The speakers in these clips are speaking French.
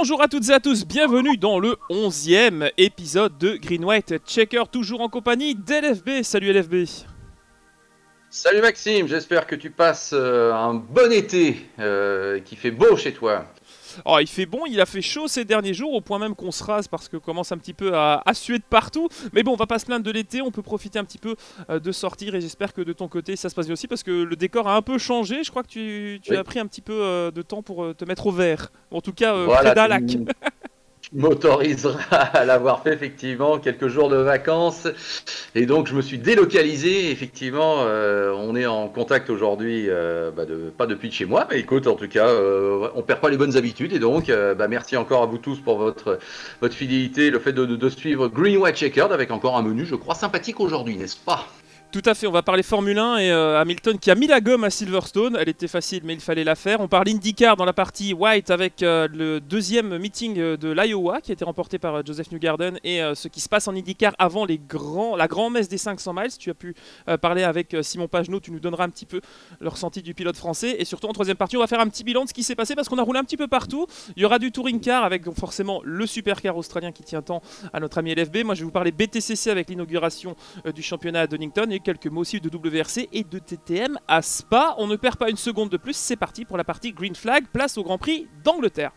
Bonjour à toutes et à tous, bienvenue dans le 11e épisode de Green White Checker, toujours en compagnie d'LFB. Salut LFB. Salut Maxime, j'espère que tu passes un bon été, qu'il fait beau chez toi. Oh, il fait bon, il a fait chaud ces derniers jours, au point même qu'on se rase parce que commence un petit peu à suer de partout. Mais bon, on va pas se plaindre de l'été, on peut profiter un petit peu de sortir et j'espère que de ton côté ça se passe bien aussi parce que le décor a un peu changé. Je crois que tu as pris un petit peu de temps pour te mettre au vert, en tout cas près d'un lac. Tu m'autoriseras à l'avoir fait effectivement, quelques jours de vacances. Et donc je me suis délocalisé, effectivement, on est en contact aujourd'hui, pas depuis de chez moi, mais écoute, en tout cas, on perd pas les bonnes habitudes. Et donc, merci encore à vous tous pour votre fidélité, le fait de suivre Green White Checkered avec encore un menu, je crois, sympathique aujourd'hui, n'est-ce pas? Tout à fait, on va parler Formule 1 et Hamilton qui a mis la gomme à Silverstone. Elle était facile, mais il fallait la faire. On parle IndyCar dans la partie White avec le deuxième meeting de l'Iowa qui a été remporté par Joseph Newgarden et ce qui se passe en IndyCar avant la grand-messe des 500 miles. Tu as pu parler avec Simon Pagenaud, tu nous donneras un petit peu le ressenti du pilote français. Et surtout en troisième partie, on va faire un petit bilan de ce qui s'est passé parce qu'on a roulé un petit peu partout. Il y aura du Touring Car avec forcément le supercar australien qui tient tant à notre ami LFB. Moi, je vais vous parler BTCC avec l'inauguration du championnat à Donington et quelques mots aussi de WRC et de TTM à Spa. On ne perd pas une seconde de plus, c'est parti pour la partie Green Flag, place au Grand Prix d'Angleterre.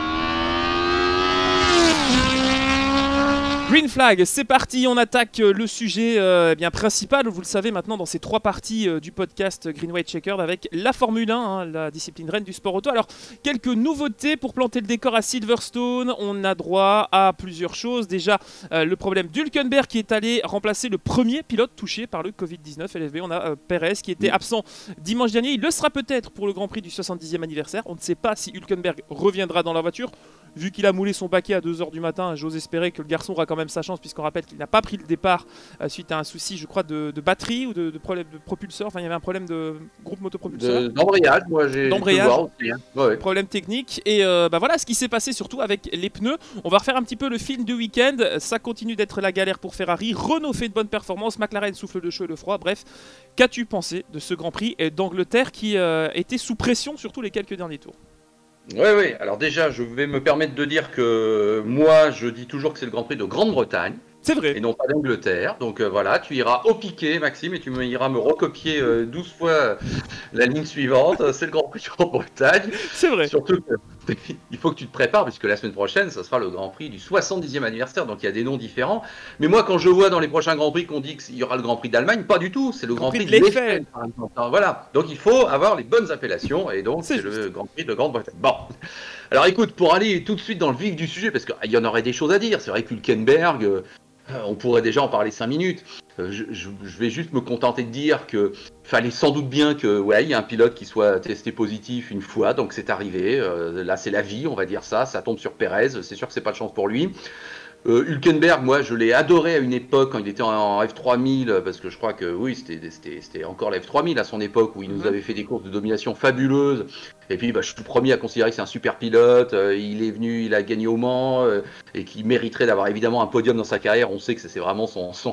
Green Flag, c'est parti, on attaque le sujet principal, vous le savez maintenant dans ces trois parties du podcast Green White Checkered avec la Formule 1, la discipline reine du sport auto. Alors, quelques nouveautés pour planter le décor à Silverstone, on a droit à plusieurs choses. Déjà, le problème d'Hülkenberg qui est allé remplacer le premier pilote touché par le Covid-19, LFB. On a Perez qui était absent dimanche dernier, il le sera peut-être pour le Grand Prix du 70e anniversaire. On ne sait pas si Hülkenberg reviendra dans la voiture. Vu qu'il a moulé son paquet à 2h du matin, j'ose espérer que le garçon aura quand même sa chance, puisqu'on rappelle qu'il n'a pas pris le départ suite à un souci, je crois, de batterie ou de problème de propulseur. Enfin, il y avait un problème de groupe motopropulseur. D'embrayage, moi j'ai aussi, hein. Ouais. Problème technique. Et voilà ce qui s'est passé surtout avec les pneus. On va refaire un petit peu le film du week-end. Ça continue d'être la galère pour Ferrari. Renault fait de bonnes performances. McLaren souffle le chaud et le froid. Bref, qu'as-tu pensé de ce Grand Prix d'Angleterre qui était sous pression, surtout les quelques derniers tours? Oui. Alors déjà, je vais me permettre de dire que moi, je dis toujours que c'est le Grand Prix de Grande-Bretagne. C'est vrai. Et non pas d'Angleterre. Donc voilà, tu iras au piqué, Maxime, et tu iras me recopier 12 fois la ligne suivante. C'est le Grand Prix de Grande-Bretagne. C'est vrai. Surtout il faut que tu te prépares, puisque la semaine prochaine, ce sera le Grand Prix du 70e anniversaire. Donc il y a des noms différents. Mais moi, quand je vois dans les prochains Grands Prix qu'on dit qu'il y aura le Grand Prix d'Allemagne, pas du tout. C'est le Grand Prix de l'Eiffel. Voilà. Donc il faut avoir les bonnes appellations. Et donc c'est le Grand Prix de Grande-Bretagne. Bon. Alors écoute, pour aller tout de suite dans le vif du sujet, parce qu'il y en aurait des choses à dire. C'est vrai que Hülkenberg, on pourrait déjà en parler 5 minutes. Je vais juste me contenter de dire que fallait sans doute bien que, il y a un pilote qui soit testé positif une fois, donc c'est arrivé. Là, c'est la vie, on va dire ça. Ça tombe sur Perez. C'est sûr que c'est pas de chance pour lui. Hülkenberg, moi, je l'ai adoré à une époque quand il était en F3000, parce que je crois que oui, c'était encore la F3000 à son époque où il nous avait fait des courses de domination fabuleuses. Et puis, je suis le premier à considérer que c'est un super pilote. Il est venu, il a gagné au Mans et qu'il mériterait d'avoir évidemment un podium dans sa carrière. On sait que c'est vraiment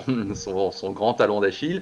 son grand talon d'Achille.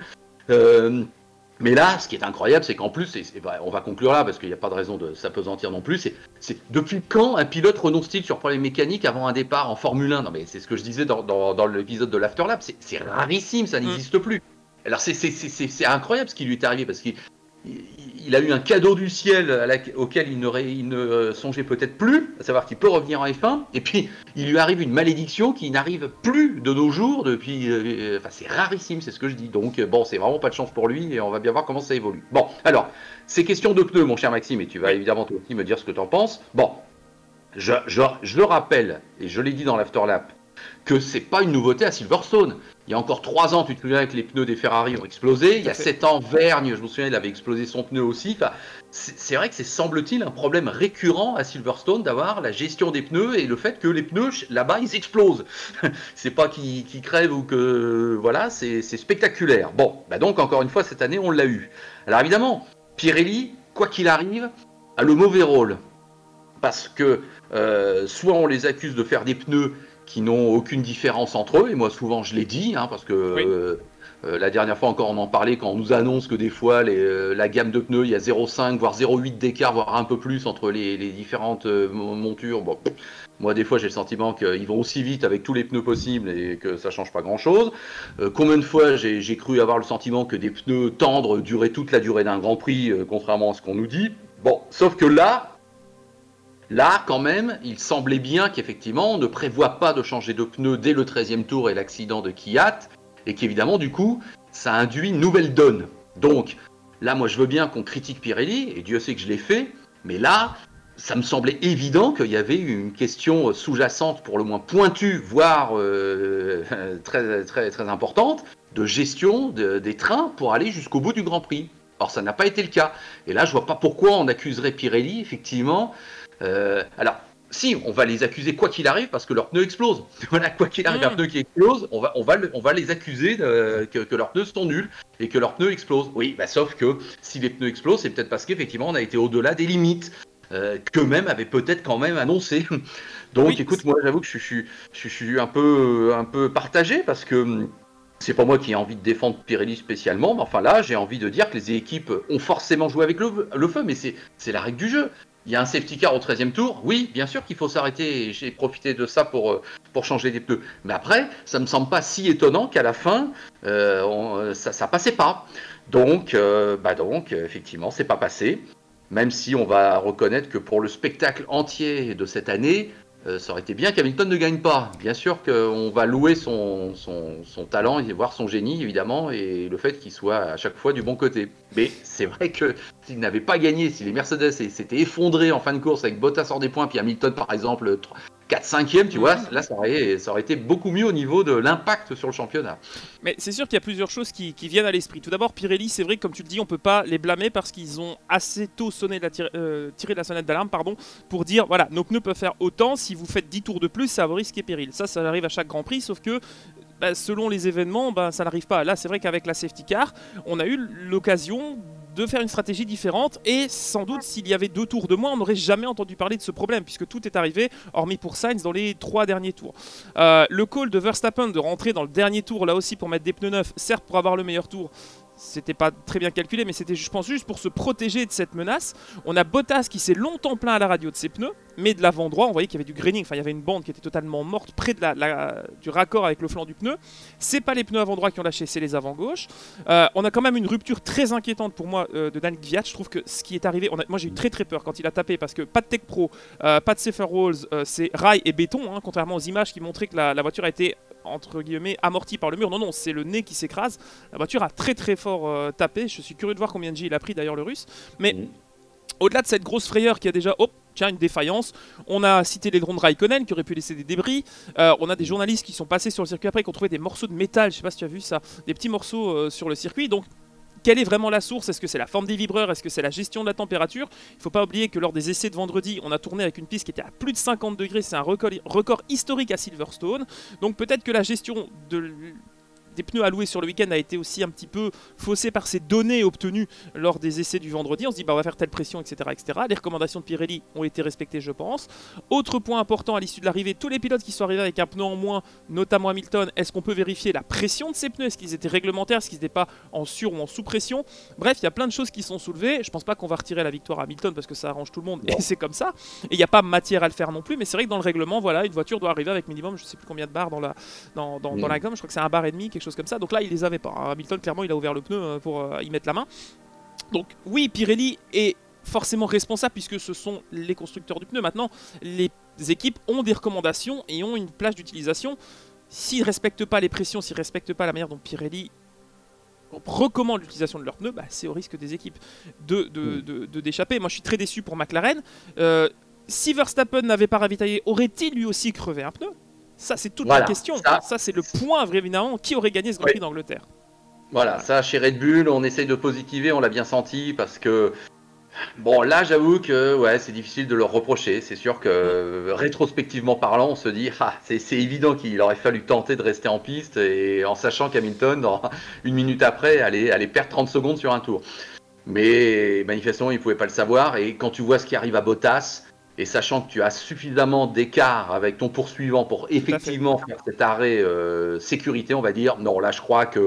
Mais là, ce qui est incroyable, c'est qu'en plus, on va conclure là parce qu'il n'y a pas de raison de s'apesantir non plus. C'est depuis quand un pilote renonce-t-il sur problème mécanique avant un départ en Formule 1? Non, mais c'est ce que je disais dans l'épisode de l'Afterlap. C'est rarissime, ça n'existe plus. Alors c'est incroyable ce qui lui est arrivé parce qu'il a eu un cadeau du ciel auquel il ne songeait peut-être plus, à savoir qu'il peut revenir en F1, et puis il lui arrive une malédiction qui n'arrive plus de nos jours depuis... c'est rarissime, c'est ce que je dis, donc bon, c'est vraiment pas de chance pour lui, et on va bien voir comment ça évolue. Bon, alors, c'est question de pneus, mon cher Maxime, et tu vas évidemment toi aussi me dire ce que tu en penses. Bon, je le rappelle, et je l'ai dit dans l'Afterlap, que c'est pas une nouveauté à Silverstone. Il y a encore 3 ans, tu te souviens que les pneus des Ferrari ont explosé. Il y a 7 ans, Vergne, je me souviens, il avait explosé son pneu aussi. Enfin, c'est vrai que c'est, semble-t-il, un problème récurrent à Silverstone d'avoir la gestion des pneus et le fait que les pneus, là-bas, ils explosent. C'est pas qu'ils crèvent ou que... Voilà, c'est spectaculaire. Bon, donc, encore une fois, cette année, on l'a eu. Alors, évidemment, Pirelli, quoi qu'il arrive, a le mauvais rôle. Parce que soit on les accuse de faire des pneus qui n'ont aucune différence entre eux. Et moi, souvent, je l'ai dit, hein, parce que la dernière fois encore, on en parlait quand on nous annonce que des fois, la gamme de pneus, il y a 0,5, voire 0,8 d'écart, voire un peu plus entre les différentes montures. Bon, moi, des fois, j'ai le sentiment qu'ils vont aussi vite avec tous les pneus possibles et que ça change pas grand-chose. Combien de fois j'ai cru avoir le sentiment que des pneus tendres duraient toute la durée d'un Grand Prix, contrairement à ce qu'on nous dit. Bon, sauf que là, quand même, il semblait bien qu'effectivement, on ne prévoit pas de changer de pneus dès le 13e tour et l'accident de Kvyat, et qu'évidemment, du coup, ça induit une nouvelle donne. Donc, là, moi, je veux bien qu'on critique Pirelli, et Dieu sait que je l'ai fait, mais là, ça me semblait évident qu'il y avait une question sous-jacente, pour le moins pointue, voire très, très, très importante, de gestion des trains pour aller jusqu'au bout du Grand Prix. Or, ça n'a pas été le cas. Et là, je vois pas pourquoi on accuserait Pirelli, effectivement. Alors, si, on va les accuser quoi qu'il arrive, parce que leurs pneus explosent. Voilà, quoi qu'il arrive, un pneu qui explose, on va les accuser que leurs pneus sont nuls et que leurs pneus explosent. Oui, bah, sauf que si les pneus explosent, c'est peut-être parce qu'effectivement, on a été au-delà des limites. Qu'eux-mêmes avaient peut-être quand même annoncé. Donc, oui. Écoute, moi, j'avoue que je suis un peu partagé parce que c'est pas moi qui ai envie de défendre Pirelli spécialement, mais enfin là, j'ai envie de dire que les équipes ont forcément joué avec le feu, mais c'est la règle du jeu. Il y a un safety car au 13e tour, oui, bien sûr qu'il faut s'arrêter et j'ai profité de ça pour changer des pneus. Mais après, ça me semble pas si étonnant qu'à la fin, ça passait pas. Donc, effectivement, c'est pas passé. Même si on va reconnaître que pour le spectacle entier de cette année, ça aurait été bien qu'Hamilton ne gagne pas. Bien sûr qu'on va louer son talent et voir son génie, évidemment, et le fait qu'il soit à chaque fois du bon côté. Mais c'est vrai que s'il n'avait pas gagné, si les Mercedes s'étaient effondrés en fin de course avec Bottas hors des points, puis Hamilton, par exemple, 4-5e, tu vois, là, ça aurait été beaucoup mieux au niveau de l'impact sur le championnat. Mais c'est sûr qu'il y a plusieurs choses qui viennent à l'esprit. Tout d'abord, Pirelli, c'est vrai que comme tu le dis, on ne peut pas les blâmer parce qu'ils ont assez tôt tiré la sonnette d'alarme pour dire, voilà, nos pneus peuvent faire autant, si vous faites 10 tours de plus, ça va risquer péril. Ça arrive à chaque Grand Prix, sauf que selon les événements, ça n'arrive pas. Là, c'est vrai qu'avec la safety car, on a eu l'occasion de faire une stratégie différente et sans doute s'il y avait 2 tours de moins, on n'aurait jamais entendu parler de ce problème puisque tout est arrivé, hormis pour Sainz, dans les 3 derniers tours. Le call de Verstappen de rentrer dans le dernier tour, là aussi pour mettre des pneus neufs, certes pour avoir le meilleur tour, c'était pas très bien calculé, mais c'était, je pense, juste pour se protéger de cette menace. On a Bottas qui s'est longtemps plaint à la radio de ses pneus, mais de l'avant droit, on voyait qu'il y avait du graining, enfin il y avait une bande qui était totalement morte près de du raccord avec le flanc du pneu. C'est pas les pneus avant droit qui ont lâché, c'est les avant gauche. On a quand même une rupture très inquiétante pour moi de Dan Kvyat. Je trouve que ce qui est arrivé, moi j'ai eu très très peur quand il a tapé parce que pas de Tech Pro, pas de Safer Walls, c'est rail et béton, hein, contrairement aux images qui montraient que la voiture a été entre guillemets amorti par le mur. Non, c'est le nez qui s'écrase. La voiture a très très fort tapé. Je suis curieux de voir combien de G il a pris d'ailleurs le russe. Mais au-delà de cette grosse frayeur qui a déjà, une défaillance, on a cité les drones Raikkonen qui auraient pu laisser des débris. On a des journalistes qui sont passés sur le circuit après qui ont trouvé des morceaux de métal. Je sais pas si tu as vu ça, des petits morceaux sur le circuit. Donc quelle est vraiment la source? Est-ce que c'est la forme des vibreurs? Est-ce que c'est la gestion de la température? Il ne faut pas oublier que lors des essais de vendredi, on a tourné avec une piste qui était à plus de 50 degrés. C'est un record historique à Silverstone. Donc peut-être que la gestion des pneus alloués sur le week-end a été aussi un petit peu faussée par ces données obtenues lors des essais du vendredi. On se dit on va faire telle pression, etc., etc. Les recommandations de Pirelli ont été respectées, je pense. Autre point important à l'issue de l'arrivée, tous les pilotes qui sont arrivés avec un pneu en moins, notamment Hamilton, est-ce qu'on peut vérifier la pression de ces pneus? Est-ce qu'ils étaient réglementaires? Est-ce qu'ils n'étaient pas en sur ou en sous-pression? Bref, il y a plein de choses qui sont soulevées. Je pense pas qu'on va retirer la victoire à Hamilton parce que ça arrange tout le monde et c'est comme ça. Et il n'y a pas matière à le faire non plus, mais c'est vrai que dans le règlement, voilà, une voiture doit arriver avec minimum, je sais plus combien de barres dans la gomme, je crois que c'est 1,5 bar, quelque chose comme ça. Donc là, il les avait pas. Hamilton, clairement, il a ouvert le pneu pour y mettre la main. Donc oui, Pirelli est forcément responsable puisque ce sont les constructeurs du pneu. Maintenant, les équipes ont des recommandations et ont une plage d'utilisation. S'ils ne respectent pas les pressions, s'ils ne respectent pas la manière dont Pirelli recommande l'utilisation de leurs pneus, c'est au risque des équipes d'échapper. Moi, je suis très déçu pour McLaren. Si Verstappen n'avait pas ravitaillé, aurait-il lui aussi crevé un pneu? Ça, c'est toute la question. Ça, c'est le point, évidemment, qui aurait gagné ce Grand Prix d'Angleterre. Voilà, ça, chez Red Bull, on essaye de positiver, on l'a bien senti, parce que, bon, là, j'avoue que c'est difficile de leur reprocher. C'est sûr que, rétrospectivement parlant, on se dit, c'est évident qu'il aurait fallu tenter de rester en piste, et en sachant qu'Hamilton, une minute après, allait perdre 30 secondes sur un tour. Mais, manifestement, il ne pouvait pas le savoir, et quand tu vois ce qui arrive à Bottas, et sachant que tu as suffisamment d'écart avec ton poursuivant pour effectivement faire cet arrêt sécurité, on va dire, non, là je crois que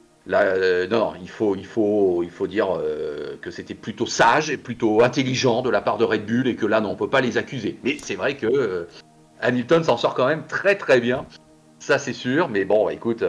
là, non, il faut dire que c'était plutôt sage et plutôt intelligent de la part de Red Bull et que là, non, on peut pas les accuser. Mais c'est vrai que Hamilton s'en sort quand même très très bien, ça c'est sûr, mais bon, écoute...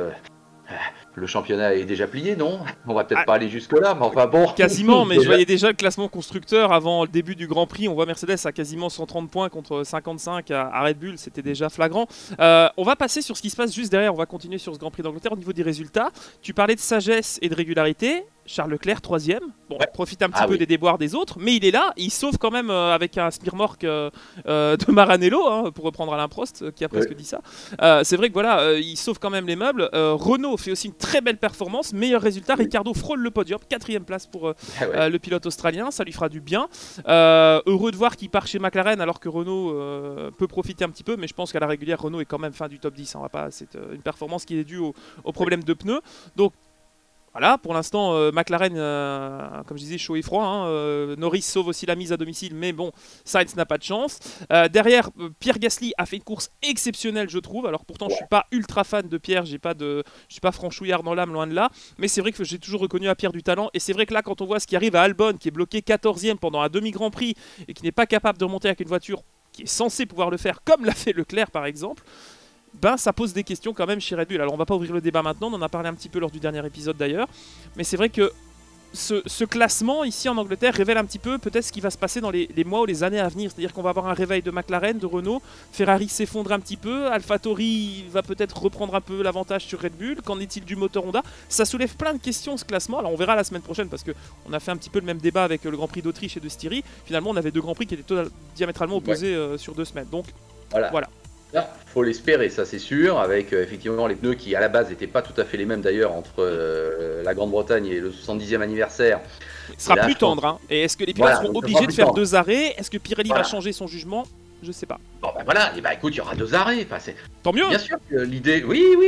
le championnat est déjà plié, non? On va peut-être pas aller jusque-là, mais enfin bon. Quasiment, mais je voyais déjà le classement constructeur avant le début du Grand Prix. On voit Mercedes à quasiment 130 points contre 55 à Red Bull, c'était déjà flagrant. On va passer sur ce qui se passe juste derrière, on va continuer sur ce Grand Prix d'Angleterre au niveau des résultats. Tu parlais de sagesse et de régularité. Charles Leclerc, 3ème. Bon, ouais. Profite un petit peu des déboires des autres, mais il est là. Il sauve quand même avec un smirmorque de Maranello, hein, pour reprendre Alain Prost, qui a presque dit ça. C'est vrai que voilà, il sauve quand même les meubles. Renault fait aussi une très belle performance. Meilleur résultat. Ricardo frôle le podium. 4ème place pour le pilote australien. Ça lui fera du bien. Heureux de voir qu'il part chez McLaren alors que Renault peut profiter un petit peu, mais je pense qu'à la régulière, Renault est quand même fin du top 10. Hein. C'est une performance qui est due au problème de pneus. Donc, voilà, pour l'instant, McLaren, comme je disais, chaud et froid. Hein, Norris sauve aussi la mise à domicile, mais bon, Sainz n'a pas de chance. Derrière, Pierre Gasly a fait une course exceptionnelle, je trouve. Alors pourtant, je suis pas ultra fan de Pierre, je suis pas franchouillard dans l'âme, loin de là. Mais c'est vrai que j'ai toujours reconnu à Pierre du talent. Et c'est vrai que là, quand on voit ce qui arrive à Albon, qui est bloqué 14e pendant un demi-grand prix et qui n'est pas capable de remonter avec une voiture qui est censée pouvoir le faire, comme l'a fait Leclerc par exemple, ben ça pose des questions quand même chez Red Bull. Alors on va pas ouvrir le débat maintenant, on en a parlé un petit peu lors du dernier épisode d'ailleurs, mais c'est vrai que ce classement ici en Angleterre révèle un petit peu peut-être ce qui va se passer dans les mois ou les années à venir. C'est-à-dire qu'on va avoir un réveil de McLaren, de Renault, Ferrari s'effondre un petit peu, AlphaTauri va peut-être reprendre un peu l'avantage sur Red Bull, qu'en est-il du moteur Honda? Ça soulève plein de questions ce classement. Alors on verra la semaine prochaine parce qu'on a fait un petit peu le même débat avec le Grand Prix d'Autriche et de Styrie. Finalement on avait deux Grands Prix qui étaient diamétralement opposés sur 2 semaines. Donc voilà. Il faut l'espérer, ça c'est sûr, avec effectivement les pneus qui à la base n'étaient pas tout à fait les mêmes d'ailleurs entre la Grande-Bretagne et le 70e anniversaire. Il sera plus tendre, hein. Et est-ce que les pilotes seront obligés de faire 2 arrêts? Est-ce que Pirelli va changer son jugement? Je sais pas. Bon ben voilà, et écoute, il y aura 2 arrêts. Enfin, tant mieux. Bien sûr que l'idée,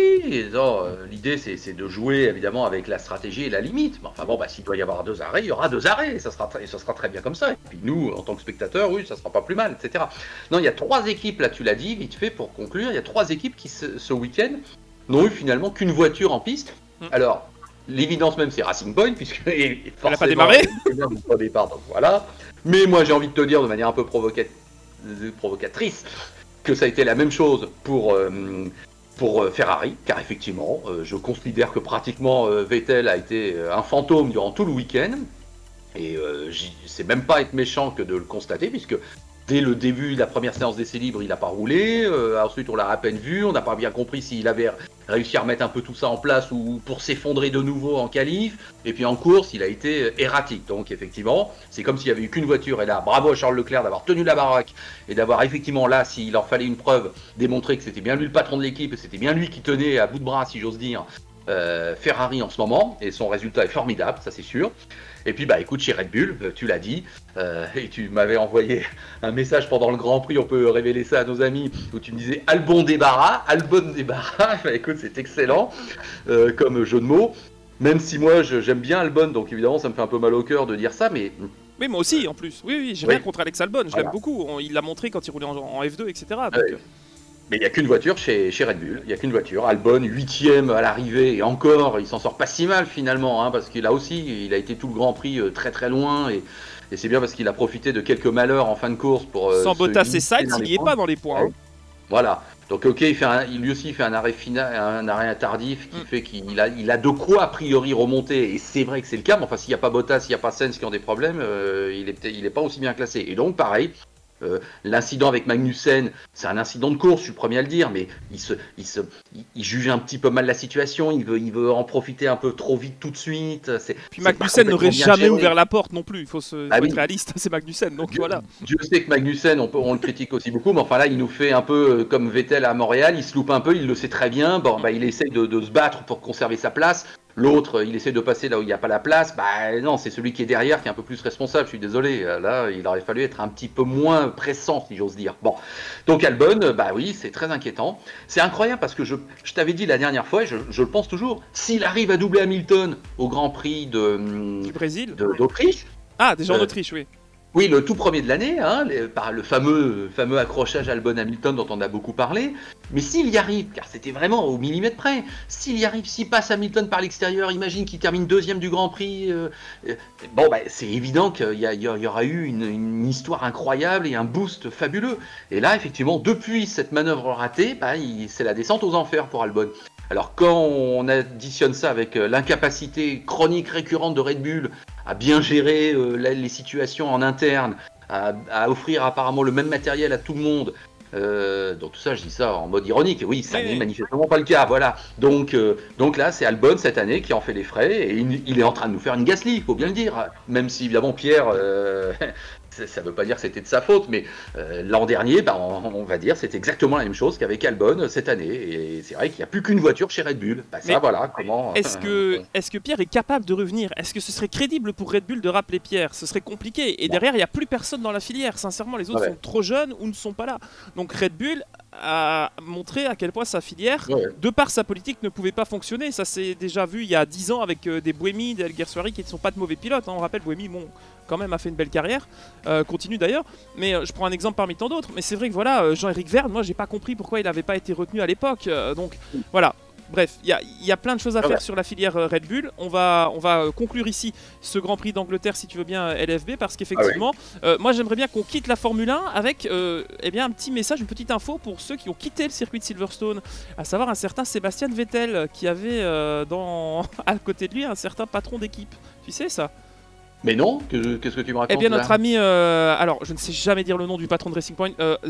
l'idée c'est de jouer évidemment avec la stratégie et la limite. Mais enfin bon, s'il doit y avoir 2 arrêts, il y aura 2 arrêts. Ça sera très bien comme ça. Et puis nous, en tant que spectateurs, oui, ça sera pas plus mal, etc. Non, il y a 3 équipes, là tu l'as dit, vite fait pour conclure, il y a 3 équipes qui ce week-end n'ont eu finalement qu'une voiture en piste. Alors, l'évidence même c'est Racing Point, puisque elle n'a pas démarré au départ, donc voilà. Mais moi j'ai envie de te dire de manière un peu provocatrice que ça a été la même chose pour Ferrari, car effectivement, je considère que pratiquement Vettel a été un fantôme durant tout le week-end, et c'est même pas être méchant que de le constater, puisque dès le début de la première séance d'essai libre, il n'a pas roulé, ensuite on l'a à peine vu, on n'a pas bien compris s'il avait réussi à remettre un peu tout ça en place ou pour s'effondrer de nouveau en qualif, et puis en course il a été erratique. Donc effectivement c'est comme s'il n'y avait eu qu'une voiture, et là bravo à Charles Leclerc d'avoir tenu la baraque et d'avoir effectivement là, s'il en fallait une preuve, démontré que c'était bien lui le patron de l'équipe et c'était bien lui qui tenait à bout de bras, si j'ose dire, Ferrari en ce moment, et son résultat est formidable, ça c'est sûr. Et puis écoute, chez Red Bull, tu l'as dit, et tu m'avais envoyé un message pendant le Grand Prix, on peut révéler ça à nos amis, où tu me disais Albon débarras. Écoute, c'est excellent comme jeu de mots, même si moi j'aime bien Albon, donc évidemment ça me fait un peu mal au cœur de dire ça, mais... Oui, moi aussi en plus, oui, j'ai rien contre Alex Albon, je l'aime beaucoup, il l'a montré quand il roulait en F2, etc. Donc... Mais il n'y a qu'une voiture chez Red Bull, il n'y a qu'une voiture. Albon, 8ème à l'arrivée, et encore, il s'en sort pas si mal finalement, hein, parce qu'il a aussi, il a été tout le Grand Prix très très loin, et c'est bien parce qu'il a profité de quelques malheurs en fin de course pour... Sans Bottas et Sainz, il n'y est pas dans les points. Hein. Voilà, donc ok, lui aussi il fait un arrêt final, un arrêt tardif qui fait qu'il a de quoi a priori remonter, et c'est vrai que c'est le cas, mais enfin s'il n'y a pas Bottas, s'il n'y a pas Sainz qui ont des problèmes, il est pas aussi bien classé. Et donc pareil, l'incident avec Magnussen, c'est un incident de course, je suis le premier à le dire, mais il juge un petit peu mal la situation, il veut en profiter un peu trop vite tout de suite. Puis Magnussen n'aurait jamais ouvert la porte non plus, il faut être réaliste, c'est Magnussen, donc voilà. Dieu sait que Magnussen, on le critique aussi beaucoup, mais enfin là il nous fait un peu comme Vettel à Montréal, il se loupe un peu, il le sait très bien, il essaye de se battre pour conserver sa place. L'autre, il essaie de passer là où il n'y a pas la place. Non, c'est celui qui est derrière qui est un peu plus responsable, je suis désolé. Là, il aurait fallu être un petit peu moins pressant, si j'ose dire. Bon, donc Albon, oui, c'est très inquiétant. C'est incroyable parce que je t'avais dit la dernière fois, et je le pense toujours, s'il arrive à doubler Hamilton au Grand Prix du Brésil, d'Autriche... Ah, déjà en Autriche, oui. Oui, le tout premier de l'année, hein, par le fameux accrochage Albon-Hamilton dont on a beaucoup parlé. Mais s'il y arrive, car c'était vraiment au millimètre près, s'il y arrive, s'il passe Hamilton par l'extérieur, imagine qu'il termine deuxième du Grand Prix. Bon, bah, c'est évident qu'il y aura eu une histoire incroyable et un boost fabuleux. Et là, effectivement, depuis cette manœuvre ratée, bah, c'est la descente aux enfers pour Albon. Alors quand on additionne ça avec l'incapacité chronique récurrente de Red Bull à bien gérer les situations en interne, à offrir apparemment le même matériel à tout le monde, donc tout ça, je dis ça en mode ironique, oui, ça n'est manifestement pas le cas, voilà. Donc là, c'est Albon cette année qui en fait les frais, et il est en train de nous faire une Gasly, il faut bien le dire, même si évidemment Pierre... ça ne veut pas dire que c'était de sa faute, mais l'an dernier, bah, on va dire, c'est exactement la même chose qu'avec Albon cette année. Et c'est vrai qu'il n'y a plus qu'une voiture chez Red Bull. Bah, ça, voilà, comment... Est-ce que Pierre est capable de revenir? Est-ce que ce serait crédible pour Red Bull de rappeler Pierre? Ce serait compliqué. Et derrière, il n'y a plus personne dans la filière. Sincèrement, les autres sont trop jeunes ou ne sont pas là. Donc Red Bull a montré à quel point sa filière, de par sa politique, ne pouvait pas fonctionner. Ça s'est déjà vu il y a 10 ans avec des Buemi, des Alguersuari qui ne sont pas de mauvais pilotes. Hein. On rappelle, Buemi, bon, quand même a fait une belle carrière, continue d'ailleurs, mais je prends un exemple parmi tant d'autres. Mais c'est vrai que voilà, Jean-Éric Vergne, moi j'ai pas compris pourquoi il n'avait pas été retenu à l'époque. Donc voilà. Bref, il y a plein de choses à faire sur la filière Red Bull. On va conclure ici ce Grand Prix d'Angleterre, si tu veux bien, LFB, parce qu'effectivement, moi j'aimerais bien qu'on quitte la Formule 1 avec eh bien, un petit message, une petite info pour ceux qui ont quitté le circuit de Silverstone, à savoir un certain Sébastien Vettel qui avait à côté de lui un certain patron d'équipe. Tu sais ça? Mais non, qu'est-ce que tu me racontes? Eh bien, notre ami, alors je ne sais jamais dire le nom du patron de Racing Point,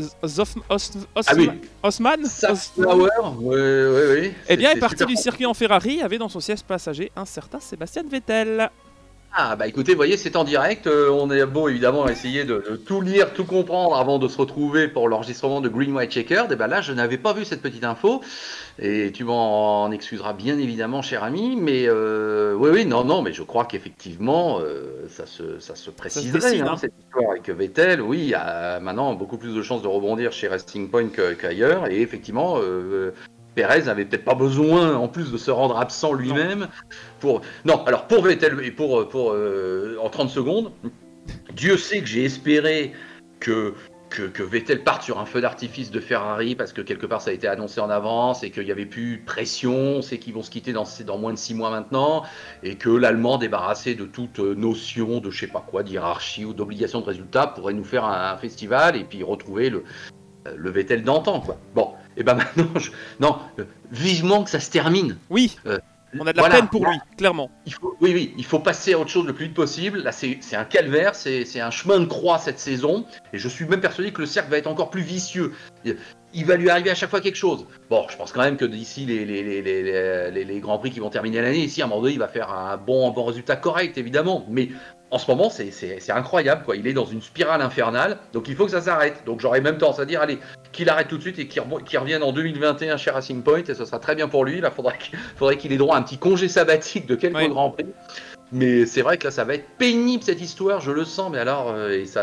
Osman Safnauer, oui. Eh bien, est parti du circuit en Ferrari, avait dans son siège passager un certain Sébastien Vettel. Ah bah écoutez, vous voyez, c'est en direct, on est beau évidemment essayer de tout lire, tout comprendre avant de se retrouver pour l'enregistrement de Green White Checkered. Et ben là, je n'avais pas vu cette petite info, et tu m'en excuseras bien évidemment, cher ami, mais oui, non, mais je crois qu'effectivement, ça se préciserait, hein, cette histoire avec Vettel. Oui, il y a maintenant beaucoup plus de chances de rebondir chez Racing Point qu'ailleurs, et effectivement... Pérez n'avait peut-être pas besoin, en plus de se rendre absent lui-même, pour Vettel, et en 30 secondes, Dieu sait que j'ai espéré que Vettel parte sur un feu d'artifice de Ferrari, parce que quelque part ça a été annoncé en avance, et qu'il n'y avait plus de pression, on sait qu'ils vont se quitter dans moins de 6 mois maintenant, et que l'Allemand, débarrassé de toute notion de je sais pas quoi, d'hierarchie ou d'obligation de résultat, pourrait nous faire un festival, et puis retrouver le Vettel d'antan, quoi. Bon, et ben maintenant, vivement que ça se termine. Oui, on a de la peine pour lui, clairement. Il faut passer à autre chose le plus vite possible. Là, c'est un calvaire, c'est un chemin de croix cette saison, et je suis même persuadé que le cercle va être encore plus vicieux. Il va lui arriver à chaque fois quelque chose. Bon, je pense quand même que d'ici les Grands Prix qui vont terminer l'année, ici, à un moment donné, il va faire un bon résultat correct, évidemment, mais... En ce moment, c'est incroyable, quoi. Il est dans une spirale infernale, donc il faut que ça s'arrête. Donc j'aurais même tendance à dire, allez, qu'il arrête tout de suite et qu'il revienne en 2021 chez Racing Point, et ce sera très bien pour lui. Là, faudrait qu'il ait droit à un petit congé sabbatique de quelques Grands Prix. Mais c'est vrai que là, ça va être pénible cette histoire, je le sens. Mais alors,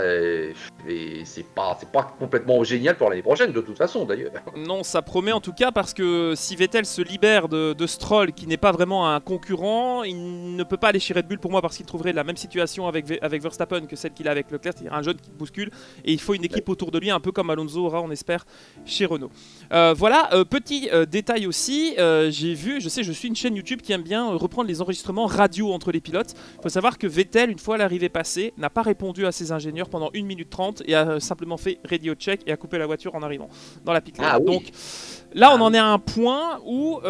c'est pas complètement génial pour l'année prochaine, de toute façon, d'ailleurs. Non, ça promet en tout cas, parce que si Vettel se libère de Stroll, qui n'est pas vraiment un concurrent, il ne peut pas aller chez Red Bull pour moi, parce qu'il trouverait la même situation avec Verstappen que celle qu'il a avec Leclerc, c'est-à-dire un jeune qui bouscule, et il faut une équipe autour de lui, un peu comme Alonso aura, on espère, chez Renault. Voilà, petit détail aussi, je suis une chaîne YouTube qui aime bien reprendre les enregistrements radio entre les pilotes. Il faut savoir que Vettel, une fois l'arrivée passée, n'a pas répondu à ses ingénieurs pendant 1 minute 30 et a simplement fait radio check et a coupé la voiture en arrivant dans la pit lane. Ah, oui. Donc là, on en est à un point où...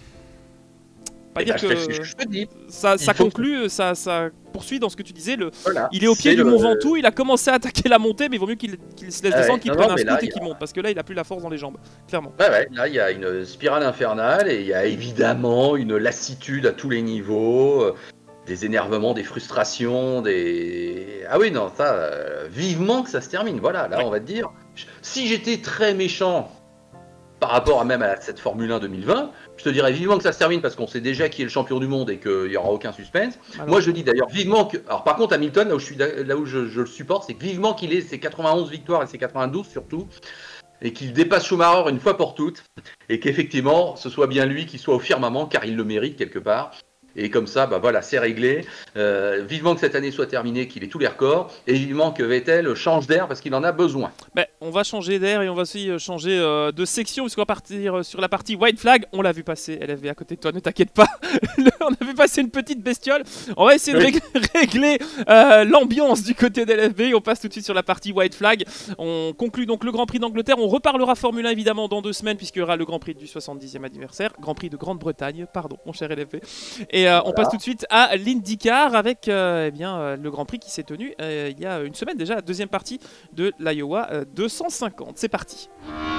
pas dire que ça conclut, ça poursuit dans ce que tu disais. Il est au pied du Mont Ventoux, il a commencé à attaquer la montée, mais il vaut mieux qu'il se laisse descendre, qu'il prenne un scoot et qu'il monte, parce que là il a plus la force dans les jambes, clairement. Là il y a une spirale infernale, et il y a évidemment une lassitude à tous les niveaux, des énervements, des frustrations, ah oui, non, ça, vivement que ça se termine. Voilà, là on va te dire, si j'étais très méchant par rapport à cette Formule 1 2020, je te dirais vivement que ça se termine, parce qu'on sait déjà qui est le champion du monde et qu'il n'y aura aucun suspense. Alors, moi je dis d'ailleurs vivement que... Alors par contre Hamilton, là où je le supporte, c'est que vivement qu'il ait ses 91 victoires et ses 92 surtout, et qu'il dépasse Schumacher une fois pour toutes, et qu'effectivement ce soit bien lui qui soit au firmament, car il le mérite quelque part. Et comme ça, bah voilà, c'est réglé. Vivement que cette année soit terminée, qu'il ait tous les records. Et vivement que Vettel change d'air parce qu'il en a besoin. On va changer d'air et on va aussi changer de section, puisqu'on va partir sur la partie white flag. On l'a vu passer, LFV à côté de toi, ne t'inquiète pas. On a vu passer une petite bestiole. On va essayer de régler l'ambiance du côté d'LFV. On passe tout de suite sur la partie white flag. On conclut donc le Grand Prix d'Angleterre. On reparlera Formule 1 évidemment dans 2 semaines, puisqu'il y aura le Grand Prix du 70e anniversaire. Grand Prix de Grande-Bretagne, pardon, mon cher LFV. Et voilà. On passe tout de suite à l'IndyCar avec le Grand Prix qui s'est tenu il y a une semaine déjà, la deuxième partie de l'Iowa 250. C'est parti.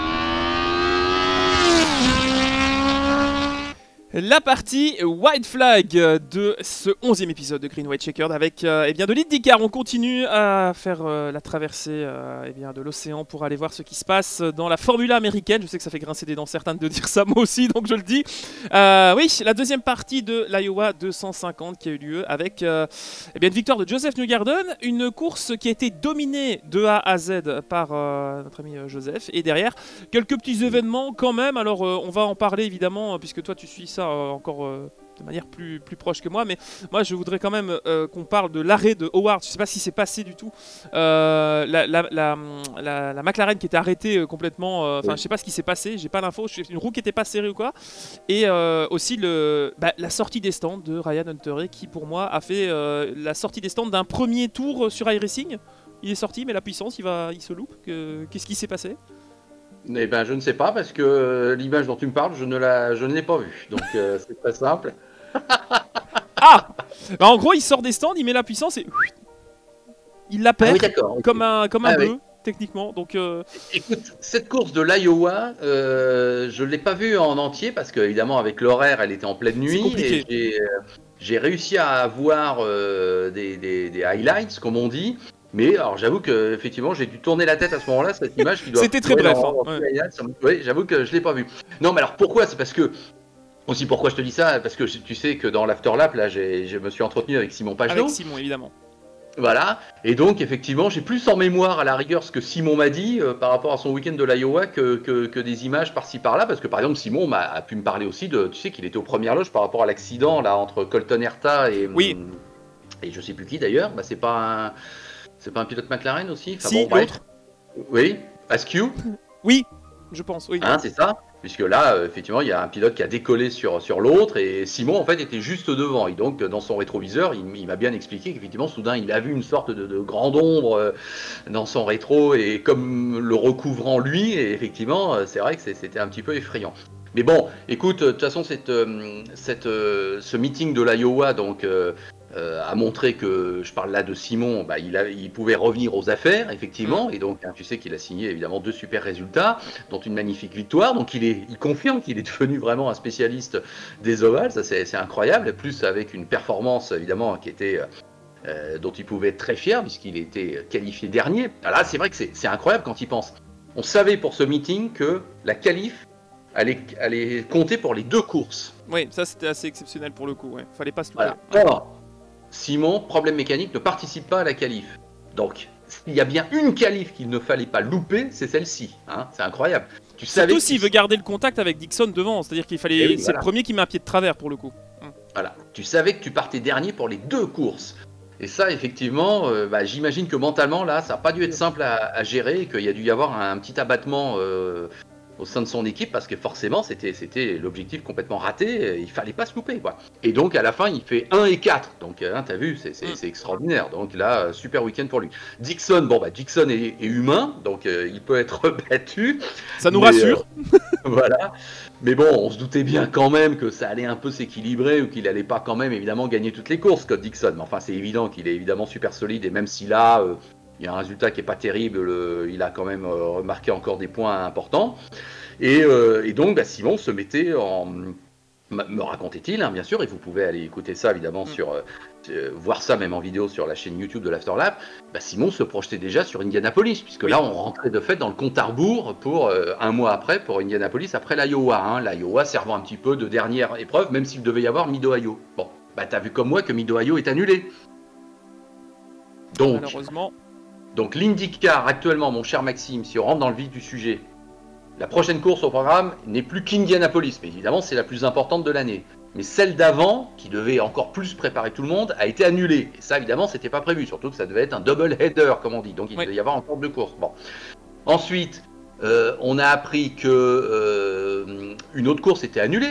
La partie white flag de ce 11e épisode de Green White Checkered avec de l'IndyCar. On continue à faire la traversée de l'océan pour aller voir ce qui se passe dans la Formule 1 américaine. Je sais que ça fait grincer des dents certains de dire ça, moi aussi, donc je le dis. Oui, la deuxième partie de l'Iowa 250 qui a eu lieu avec une victoire de Joseph Newgarden, une course qui a été dominée de A à Z par notre ami Joseph, et derrière quelques petits événements quand même. Alors on va en parler évidemment puisque toi tu suis ça encore de manière plus proche que moi, mais moi je voudrais quand même qu'on parle de l'arrêt de Howard. Je sais pas si c'est passé du tout, la McLaren qui était arrêtée complètement, je sais pas ce qui s'est passé, j'ai pas l'info, une roue qui était pas serrée ou quoi, et aussi la sortie des stands de Ryan Hunter qui pour moi a fait la sortie des stands d'un premier tour sur iRacing. Il est sorti mais la puissance il se loupe. Qu'est-ce qui s'est passé? Eh ben, je ne sais pas parce que l'image dont tu me parles, je ne l'ai pas vue. Donc c'est très simple. En gros, il sort des stands, il met la puissance et il la perd comme un bœuf, techniquement. Donc, écoute, cette course de l'Iowa, je ne l'ai pas vue en entier parce qu'évidemment, avec l'horaire, elle était en pleine nuit. Et j'ai réussi à voir des highlights, comme on dit. Mais alors j'avoue que effectivement j'ai dû tourner la tête à ce moment-là, cette image qui doit. C'était très bref. Oui, j'avoue que je l'ai pas vu. Non, mais alors pourquoi? C'est parce que aussi pourquoi je te dis ça, parce que tu sais que dans l'afterlap là, je me suis entretenu avec Simon Pagenaud. Avec Simon évidemment. Voilà, et donc effectivement j'ai plus en mémoire à la rigueur ce que Simon m'a dit par rapport à son week-end de l'Iowa que des images par-ci par-là, parce que par exemple Simon a pu me parler aussi de, tu sais qu'il était aux premières loges par rapport à l'accident là entre Colton Herta et je sais plus qui d'ailleurs, c'est pas un pilote McLaren aussi, l'autre. Oui, Askew. Oui, je pense, oui. C'est ça. Puisque là, effectivement, il y a un pilote qui a décollé sur l'autre et Simon, en fait, était juste devant. Et donc, dans son rétroviseur, il m'a bien expliqué qu'effectivement, soudain, il a vu une sorte de grande ombre dans son rétro et comme le recouvrant lui. Et effectivement, c'est vrai que c'était un petit peu effrayant. Mais bon, écoute, de toute façon, ce meeting de l'Iowa, donc... a montré que, je parle là de Simon, il pouvait revenir aux affaires, effectivement, et donc tu sais qu'il a signé évidemment 2 super résultats, dont une magnifique victoire, donc il confirme qu'il est devenu vraiment un spécialiste des ovales, ça c'est incroyable, plus avec une performance évidemment qui était... dont il pouvait être très fier, puisqu'il était qualifié dernier. Alors là, c'est vrai que c'est incroyable quand il pense. On savait pour ce meeting que la qualif allait compter pour les 2 courses. Oui, ça c'était assez exceptionnel pour le coup, ouais. Fallait pas se louper. Voilà. Alors, Simon, problème mécanique, ne participe pas à la qualif. Donc, s'il y a bien une qualif qu'il ne fallait pas louper, c'est celle-ci. C'est incroyable. Surtout s'il veut garder le contact avec Dixon devant, c'est-à-dire qu'il fallait. C'est le premier qui met un pied de travers pour le coup. Voilà. Tu savais que tu partais dernier pour les 2 courses. Et ça, effectivement, j'imagine que mentalement, là, ça n'a pas dû être simple à gérer, qu'il y a dû y avoir un petit abattement au sein de son équipe, parce que forcément, c'était l'objectif complètement raté, il fallait pas se louper, quoi. Et donc, à la fin, il fait 1 et 4. Donc, t'as vu, c'est extraordinaire. Donc là, super week-end pour lui. Dixon, Dixon est humain, donc il peut être battu. Ça nous rassure. Voilà. Mais bon, on se doutait bien quand même que ça allait un peu s'équilibrer, ou qu'il allait pas quand même, évidemment, gagner toutes les courses, Scott Dixon. Mais enfin, c'est évident qu'il est évidemment super solide, et même si là... il y a un résultat qui n'est pas terrible, il a quand même remarqué encore des points importants. Et donc, Simon se mettait en... Me racontait-il, bien sûr, et vous pouvez aller écouter ça, évidemment, voir ça même en vidéo sur la chaîne YouTube de l'Afterlap. Simon se projetait déjà sur Indianapolis, puisque là, on rentrait de fait dans le compte à rebours pour 1 mois après, pour Indianapolis, après l'Iowa. L'Iowa servant un petit peu de dernière épreuve, même s'il devait y avoir Mid-Ohio. Bon, t'as vu comme moi que Mid-Ohio est annulé. Donc, malheureusement... Donc l'IndyCar actuellement, mon cher Maxime, si on rentre dans le vif du sujet, la prochaine course au programme n'est plus qu'Indianapolis, mais évidemment c'est la plus importante de l'année. mais celle d'avant, qui devait encore plus préparer tout le monde, a été annulée. Et ça, évidemment, c'était pas prévu, surtout que ça devait être un double header, comme on dit. Donc il devait y avoir encore 2 courses. Bon. Ensuite, on a appris que une autre course était annulée.